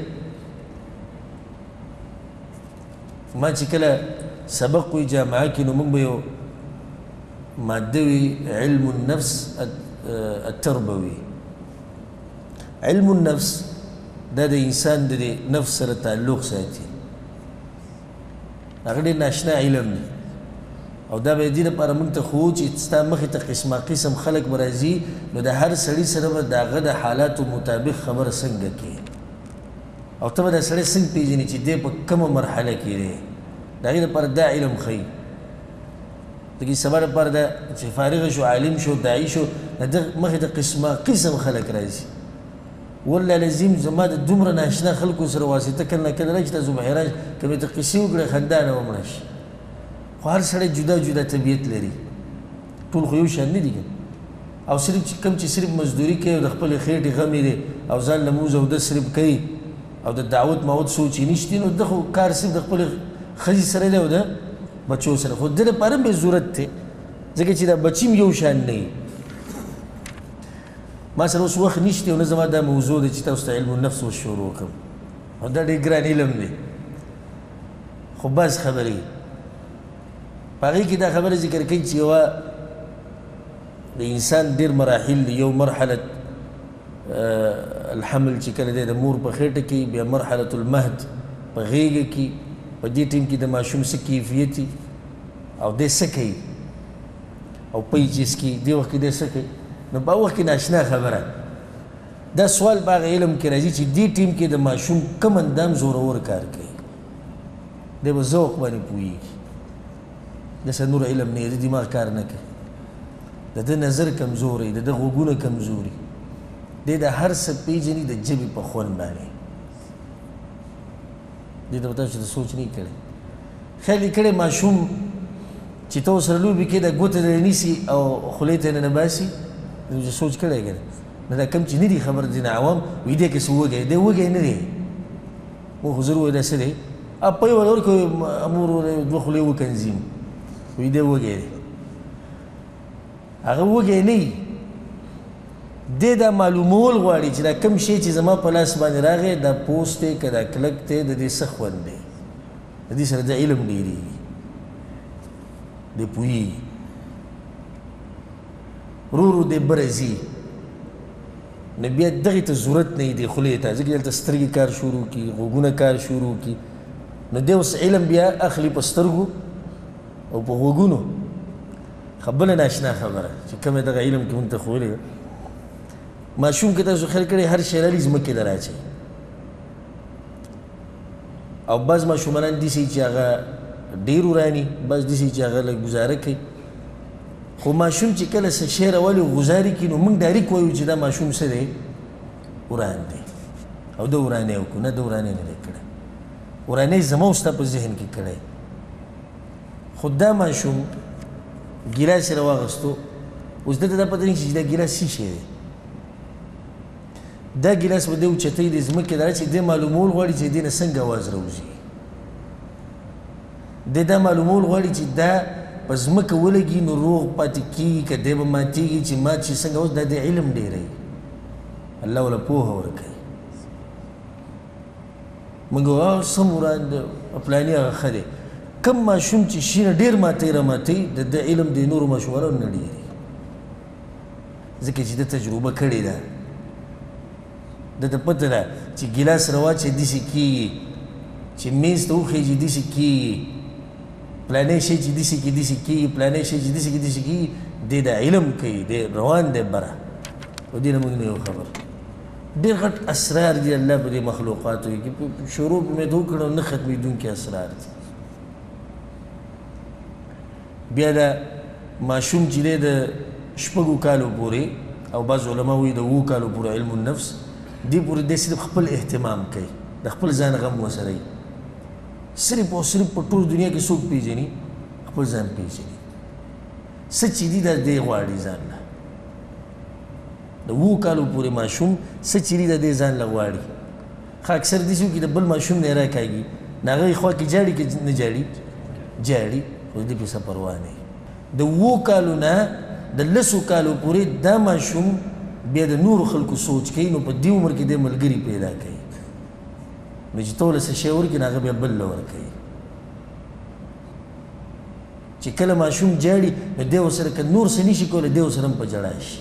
ما چې کله سبق وي جامعه کې نو موږ به یو ماده وي علم النفس التربوي علم النفس دا د انسان د نفس سره تعلق ساتي هغه ډېر ناشنا علم دی او دا به دې لپاره موږ ته ښوو چې ستا مخې ته قسمه قسم خلک به راځي نو د هر سړي سره به د هغه د حالاتو مطابق خبره څنګه کوي او ته به دا سړی څنګه پېژنې چې دی په کومه مرحله کې دی د هغې لپاره دا علم ښیي دغې سبا لپاره دا چې فارغ شو عالم شو داعي شو د ده مخې ته قسمه قسم خلک راځي والله لازم زما د دومره ناشنا خلکو سره واسطه کله نه کله راشي تاسو بهران که مې ته قصې وکړې خندا نه به مړه شي خو هر سړی جدا جدا طبیعت لري ټول خو یو شان نه دي او صرف چې کوم چې صرف مزدوري کوي او د خپلې خېټې غمې دی او ځان لمونځ او ده صرف کوي او د دعوت ماوت سوچ یې نشته نو ده خو کار صرف د خپلې ښځې سره دی او د بچو سره خو ده لپاره هم بې ضرورت دی ځکه چې دا بچي هم یو شان نه وي ما سره اوس وخت نشته او نه زما دا موضوع دی چې تاسو ته علم النفس وشروع کړم او دا ډېر ګران علم دی خو بس خبرې په هغې کې دا خبره ذکر کوي چې یوه د انسان ډېر مراحل دي یو مرحله الحمل چې کله دی د مور په خېټه کې بیا مرحله المهد په غېږه کې په دې ټیم کې د ماشوم څه کیفیت او دی څه کوي او پی چې څکي دې وخت کې دی څه کوي نو په وخت کې ناشنا خبره دا سوال په هغه علم کې راځي چې دې ټیم کې د ماشوم کوم اندام زورور کار کوي دی به ذوق باندې پوهېږي داسې نور علم نه د دماغ کار نه کوي د ده نظر کمزوری د ده غوږونه کمزوري دی د هر څه پېژني د ژبې په خوند باندې دې ته به تاسو ته سوچ نه کړی خیال یې کړی ماشوم چې ته ورسره لوبې کوې دا ګوته دې نیسي او خولې ته یې ننباسي نو سوچ کړی که نه نو دا کوم چې نه دي خبر ځینې عوام وایي دی که څه وږی دی وږی نه دی مو خو زر ووایي دا څه دی پی وله ورکوي مور دوه خولې وکنځیم وایي دی وږی دی هغه وږی نه وي دی دا معلومول غواړي چې دا کوم شی چې زما په لاس باندې راغی دا پوست دی که دا کلک دی د دې څه خوند دی د دې سره د علم ډېرېږي دی پوهېږي ورو ورو دی بره ځي نو بیا دغې ته ضرورت نه وي دی خولې ته ځکه دلته سترګې کار شروع کړي غوږونه کار شروع کړي نو دی اوس علم بیا اخلي په سترګو او په غوږونو بله ناشنا خبره چې کومه دغه علم کې مونږ ته ښوولې ده ماشوم کې تاسو خیال کړی هر شی رالي ځمکې ته راچوي او بعض ماشومان داسې چې هغه ډېر وراني بعض داسې چې هغه لږ ګزاره کوي خو ماشوم چې کله څه شی راولي او ګزارې کړي نو موږ ډایرکټ وایو چې دا ماشوم څه دی وران دی او ده ورانی وکړو نه ده ورانی نه دی کړی ورانی زما او ستا په ذهن کې کړی خو دا ماشوم ګیلاس یې راواغستو اوس ده ته دا پته نشي چې دا ګیلاس څه شی دی دا ګیلاس به دی اوچتوي د ځمکې دا چې دی معلومول غواړي چې دې نه څنګه اواز راوځي دی دا معلومول غواړي چې دا په ځمکه ولګي نو روغ پاتې کېږي که دی به ماتېږي چې مات شي څنګه اوس دا د علم ډېروي الله وله پوهه ورکوي موږ وایو څه مراد دی پلاني هغه ښه دی کم ماشوم چې شي نه ډېر ماتوي راماتوي د ده علم د نورو ماشومانو نه ډېري ځکه چې ده تجربه کړې ده ده ته پته ده چې ګیلاس راواچوي داسې کېږي چې میز ته وخېږي داسې کېږي پلانی شی چې داسې کې داسې کېږي پلانی شی چې داسې کې داسې کېږي دی د علم کوي دی روان دی بره او دې نه موږ نه یو خبر ډېر غټ اسرار دي الله په دې مخلوقاتو کې شروع مې د وکړو نه ختمېدونکي اسرار دي بیا دا ماشوم چې دی د شپږو کالو پورې او بعض علما وایي د اوو کالو پورې علم النفس دې پورې دی صرف خپل اهتمام کوي د خپل ځان غم ورسره وي صرف او صرف په ټول دنیا کې څوک پېژني خپل ځان پېژني څه چې دي دا دی غواړي ځان له د اوو کالو پورې ماشوم څه چې دي دا دی ځان له غواړي خو اکثر داسې وکړي د بل ماشوم نه یې راکاږي د هغه یې خوا کې جاړي که نه جاړي جاړي خو دې پې څه پروا نه د اوو کالو نه د لسو کالو پورې دا ماشوم بیا د نورو خلکو سوچ کوي نو په دې عمر کې دی ملګري پیدا کوي نو چې ته له څه شی ورکړي نو هغه بیا بل له ورکوي چې کله ماشوم جاړي نو دی ورسره که نور څه نه شي کولی دی ورسره هم په ژړا شي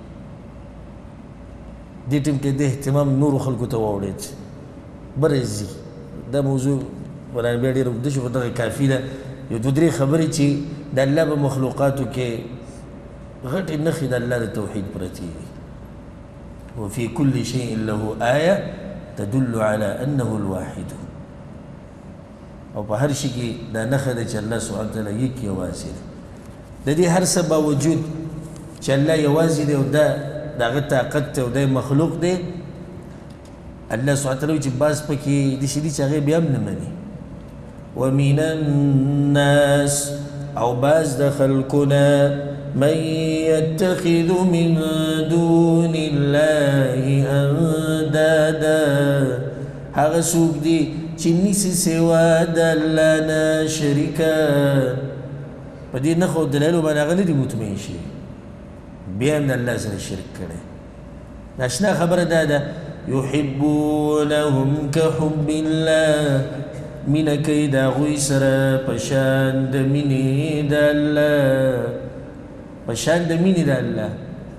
دې ټیم کې د اهتمام نورو خلکو ته واوړېد بره ځي دا موضوع قرآن بیا ډېره اوږده شو خو دغه کافي ده یو دوه درې خبرې چې د الله په مخلوقاتو کې غټې نښې د الله د توحید پرتې دي وفي كل شيء له آية تدل على أنه الواحد او په هر شي کې دا نښه ده چې الله سبحانه وتعالی یک یوازې دی د دې هر څه باوجود چې الله یوازې دی او دا د هغه طاقت دی او دا مخلوق دی الله سبحانه وتعالی چې بعض پکې داسې دي چې هغې بیا هم نه مني ومن الناس او بعض د خلقنا من يتخذ من دون الله اندادا هغه څوک دي چې نیسي سوا د الله نه شریکان په دې نښو او دلایلو باندې هغه نه دي مطمئن شي بیا هم د الله سره شرک کړی ناشنا خبره دا ده يحبونهم كحب الله مینه کوي د هغوی سره په شان د مینې د الله په شان د مینې د الله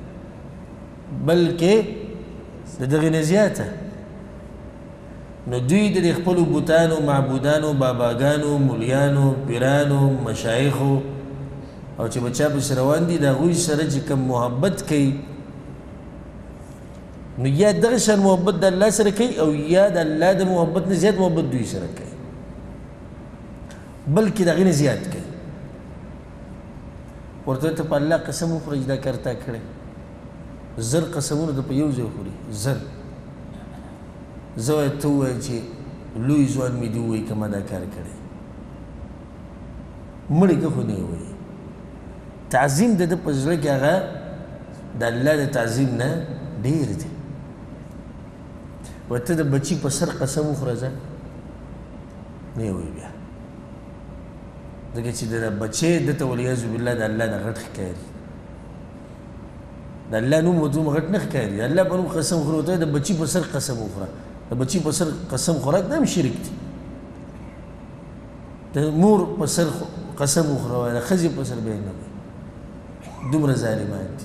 بلکې د دغې نه زیاته نو دوی د خپلو بوتانو معبودانو باباګانو مولیانو پیرانو مشایخو او چې بچا پسې روان دي د هغوی سره چې کوم محبت کوي نو یا دغه شان محبت د الله سره کوي او یا د الله د محبت نه زیات محبت دوی سره کوي بلکې د هغې نه زیات کوي ورته ته په الله قسم وخوره چې دا کار تا کړی زر قسمونه ته په یو ځای وخوري زر زه وایم ته ووایه چې لوی ځوان مې دې ووایي که ما دا کار کړی مړی که خو نه یې وایي تعظیم د ده په زړه کې هغه د الله د تعظیم نه ډېر دی و ته د بچي په سر قسم وخوره ځه نه یې وایي بیا ځکه چې د بچی دته والعیاذ بالله د الله نه غټ ښکاري د الله نوم ورته غټ نه ښکاري د الله په نوم قسم وخوره ورته د بچي په سر قسم وخوره د بچي په سر قسم خوراک دا هم شرک دی د مور په سر قسم وخوره وایه د ښځې په سر بیا نه وایي دومره ظالمان دي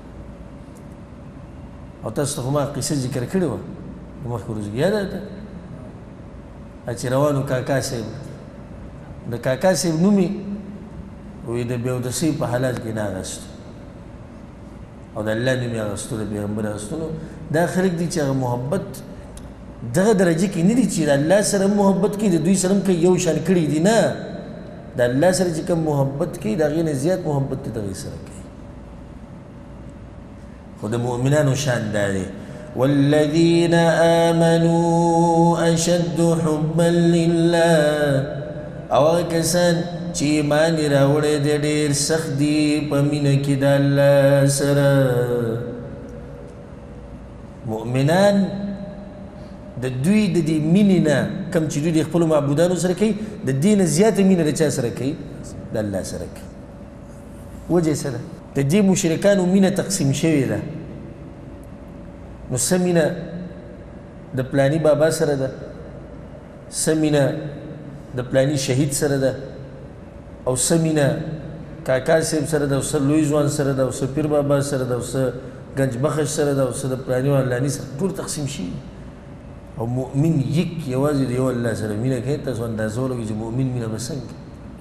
او تاسو ته خو ما قصه ذکر کړې وه د مخکې ورځو کې یاده ده چې روانو کاکا صاحب د کاکا صاحب نوم یې وایي د بېودسۍ په حالات کې نه اغوستو او د الله نوم یې اغوستو د پیغمبر اغوستو نو دا خلک دي چې هغه محبت دغه درجه کې نه دي چې د الله سره محبت کوي د دوی سره هم کوي یو شان کړي دي نه د الله سره چې کوم محبت کوي د هغې نه زیات محبت د هغې سره کوي خو د مؤمنانو شان دا دی والذین آمنوا اشد حبا لله او هغه کسان چې ایمان یې راوړی دی ډېر سخت دي په مینه کې د الله سره مؤمنان د دوی د دې مینې نه کوم چې دوی د خپلو معبودانو سره کوي د دې نه زیاته مینه د چا سره کوي د الله سره کوي وجه څه ده د دې مشرکانو مینه تقسیم شوې ده نو څه مینه د پلاني بابا سره ده څه مینه د پلاني شهید سره ده او څه مینه کاکا صاحب سره ده او څه لوی ځوان سره ده او څه پیر بابا سره ده او څه گنج بخش سره ده او څه د پلاني والاني سره ټول تقسیم شي او مؤمن یک یوازې د یو الله سره مینه کوي تاسو اندازه ولګئ چې مؤمن مینه به څنګه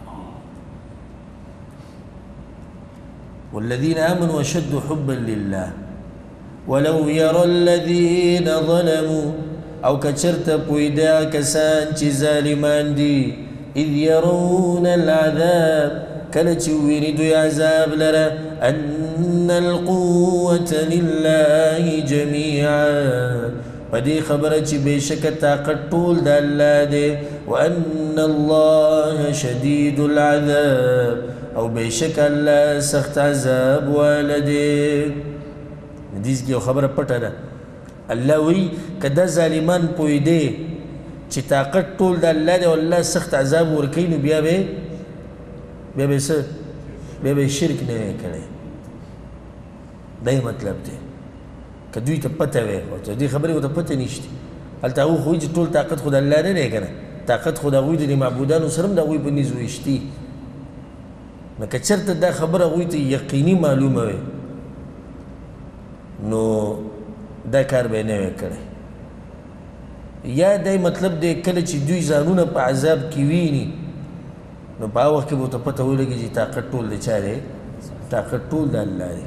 والذین آمنوا اشد حبا لله ولو يرى الذين ظلموا او کچرت پویدا کسان چې ظالمان دي اذ يرون العذاب کله چې ویني دوی عذاب لره ان القوة لله جميعا پدې خبره چې بېشکه طاقت ټول د الله دی وان الله شدید العذاب او بېشکه الله سخت عذاب واله دی حدیث کې یو خبره پټه ده الله وی که دا ظالمان پوهېدی چې طاقت ټول د الله دی او الله سخت عذاب ورکوي نو بیا به بیا به څه بیا به شرک نه وی کړی دا یې مطلب دی که دوی ته پته وی ورته دې خبرې ورته پته نشته هلته هغوی خو وایي چې ټول طاقت خو د الله نه دی که نه طاقت خو د هغوی د دې معبودانو سره هم د هغوی په نیز ویشتي نو که چېرته دا خبره هغوی ته یقیني معلومه وی نو دا کار به یې نه وی کړی یا دا مطلب دی کله چې دوی ځانونه په عذاب کې ویني نو په هغه وخت کې به ورته پته ولګي چې طاقت ټول د چا دی طاقت ټول د الله دی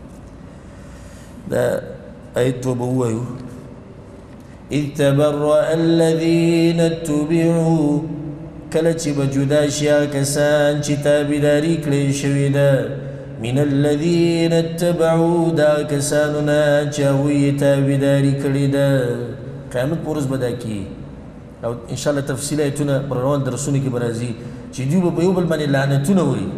دا آیت به ووایو اذ تبرأ الذین اتبعوا کله چې به جدا شي هغه کسان چې تابعداري کړې شوې ده من الذین اتبعوا دا کسانو نه چې هغوی یې تابعداري کړې ده قیامت په ورځ به دا کیږي او انشاءالله تفصیل ایتونه پر روان درسونو کې به راځي چې دوی به په یو بل باندې لعنتونه وایي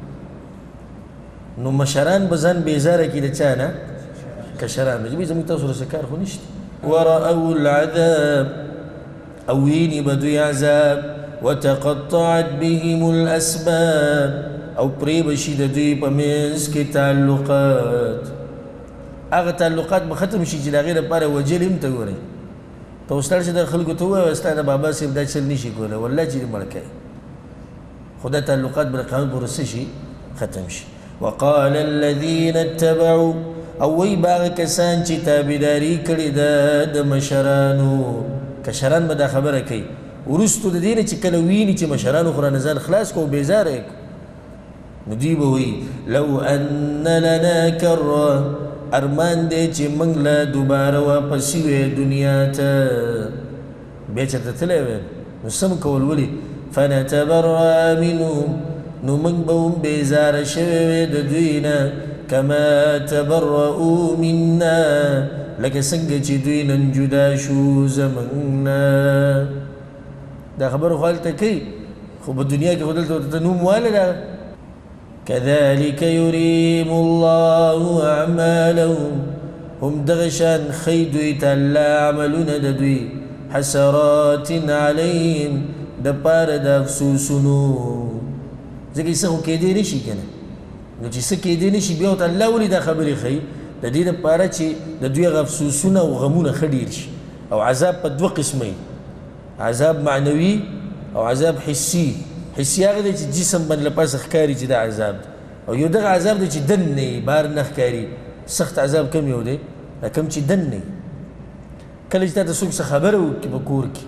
نو مشران به ځان بېزاره کړي د چا نه کشران نو چې زموږ تاسو سره کار خو نشته ورأوا العذاب او ویني به دوی عذاب وتقطعت بهم الأسباب او پرې به شي د دوی په منځ کې تعلقات هغه تعلقات به ختم شي چې د هغې لپاره وجل هم ته ګورئ که استاد چې د خلکو ته ووایه ستا د بابا صاحب دا چل نشي کولی والله چې دې مړ کوي خو دا تعلقات به د قیامت پورې څه شي ختم شي وقال الذين اتبعوا او وی به هغه کسان چې تابعداري کړې ده د مشرانو کشران به دا خبره کوي وروستو د دې نه چې کله ویني چې مشرانو خو رانه ځان خلاص کړو بېزاره یې نو دوی به وایي لو ان لنا کره ارمان دی چې موږ له دوباره واپسې وی دنیا ته بیا چېرته تللی وی نو سم کول ولې فنتبرأ منهم نو موږ به هم بېزاره شوی وی د دوی نه کما تبرؤوا منا لکه څنګه چې دوی نن جدا شو زموږ نه دا خبره خو هلته کوي خو په دنیا کې خو دلته ورته نوم واله ده كذلك يريهم الله أعمالهم هم دغشان خيدوي تلا عملون ددوي حسرات عليهم دپار د افسوسونو ځکه څه خو کېدی نشي که نه نو چې څه کېدی نشي بیا ورته الله ولې دا خبرې ښیي د دې دپاره چې د دوی هغه افسوسونه او غمونه ښه ډېر شي او عذاب په دوه قسمه عذاب معنوي او عذاب حسي حسي هغه دی چې جسم باندې له پاسه ښکاري چې دا عذاب دی او یو دغه عذاب دی چې دننه یې بهر نه ښکاري سخت عذاب کم یو دی دا کم چې دننه یې کله چې تا ته څوک څه خبره وکړي په کور کې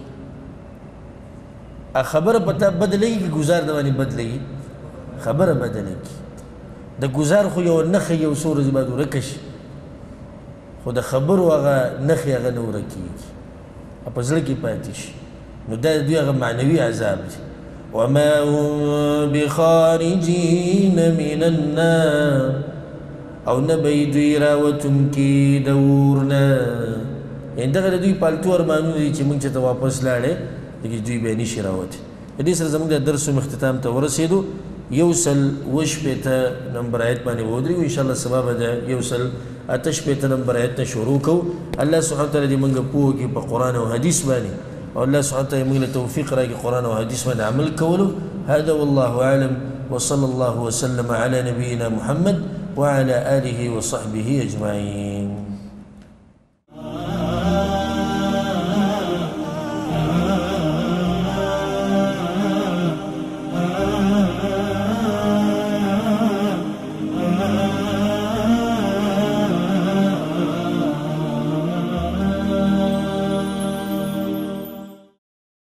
خبره په تا بد لګي که ګزار د باندې بد لګي خبره بده لګي د ګزار خو یو نښه یو څو ورځې بعد ورکه شي خو د خبرو هغه نښې هغه نه ورکېږي په زړه کې پاتې شي نو دا د دوی هغه معنوي عذاب دی وما هم بخارجين من النار او نه به یې دوی راوتونکي د اور نه یعنې دغه د دوی پالتو ارمانونه دي چې موږ چې ته واپس لاړې لکه دوی به یې نشي راوتې په دې سره زموږ د درس اختتام ته ورسېدو یو سل اوه شپېته نمبر آیت باندې ودرېږو انشاءالله سبا به د یو سل اته شپېته نمبر آیت نه شروع کوو الله سبحانه وتعالی دې موږ پوه کړي په قرآن او حدیث باندې او الله سبحانه وتعالی موږ له توفیق راکړي قرآن او حدیث باندې عمل کولو هذا والله أعلم وصلى الله وسلم على نبينا محمد وعلى آله وصحبه أجمعين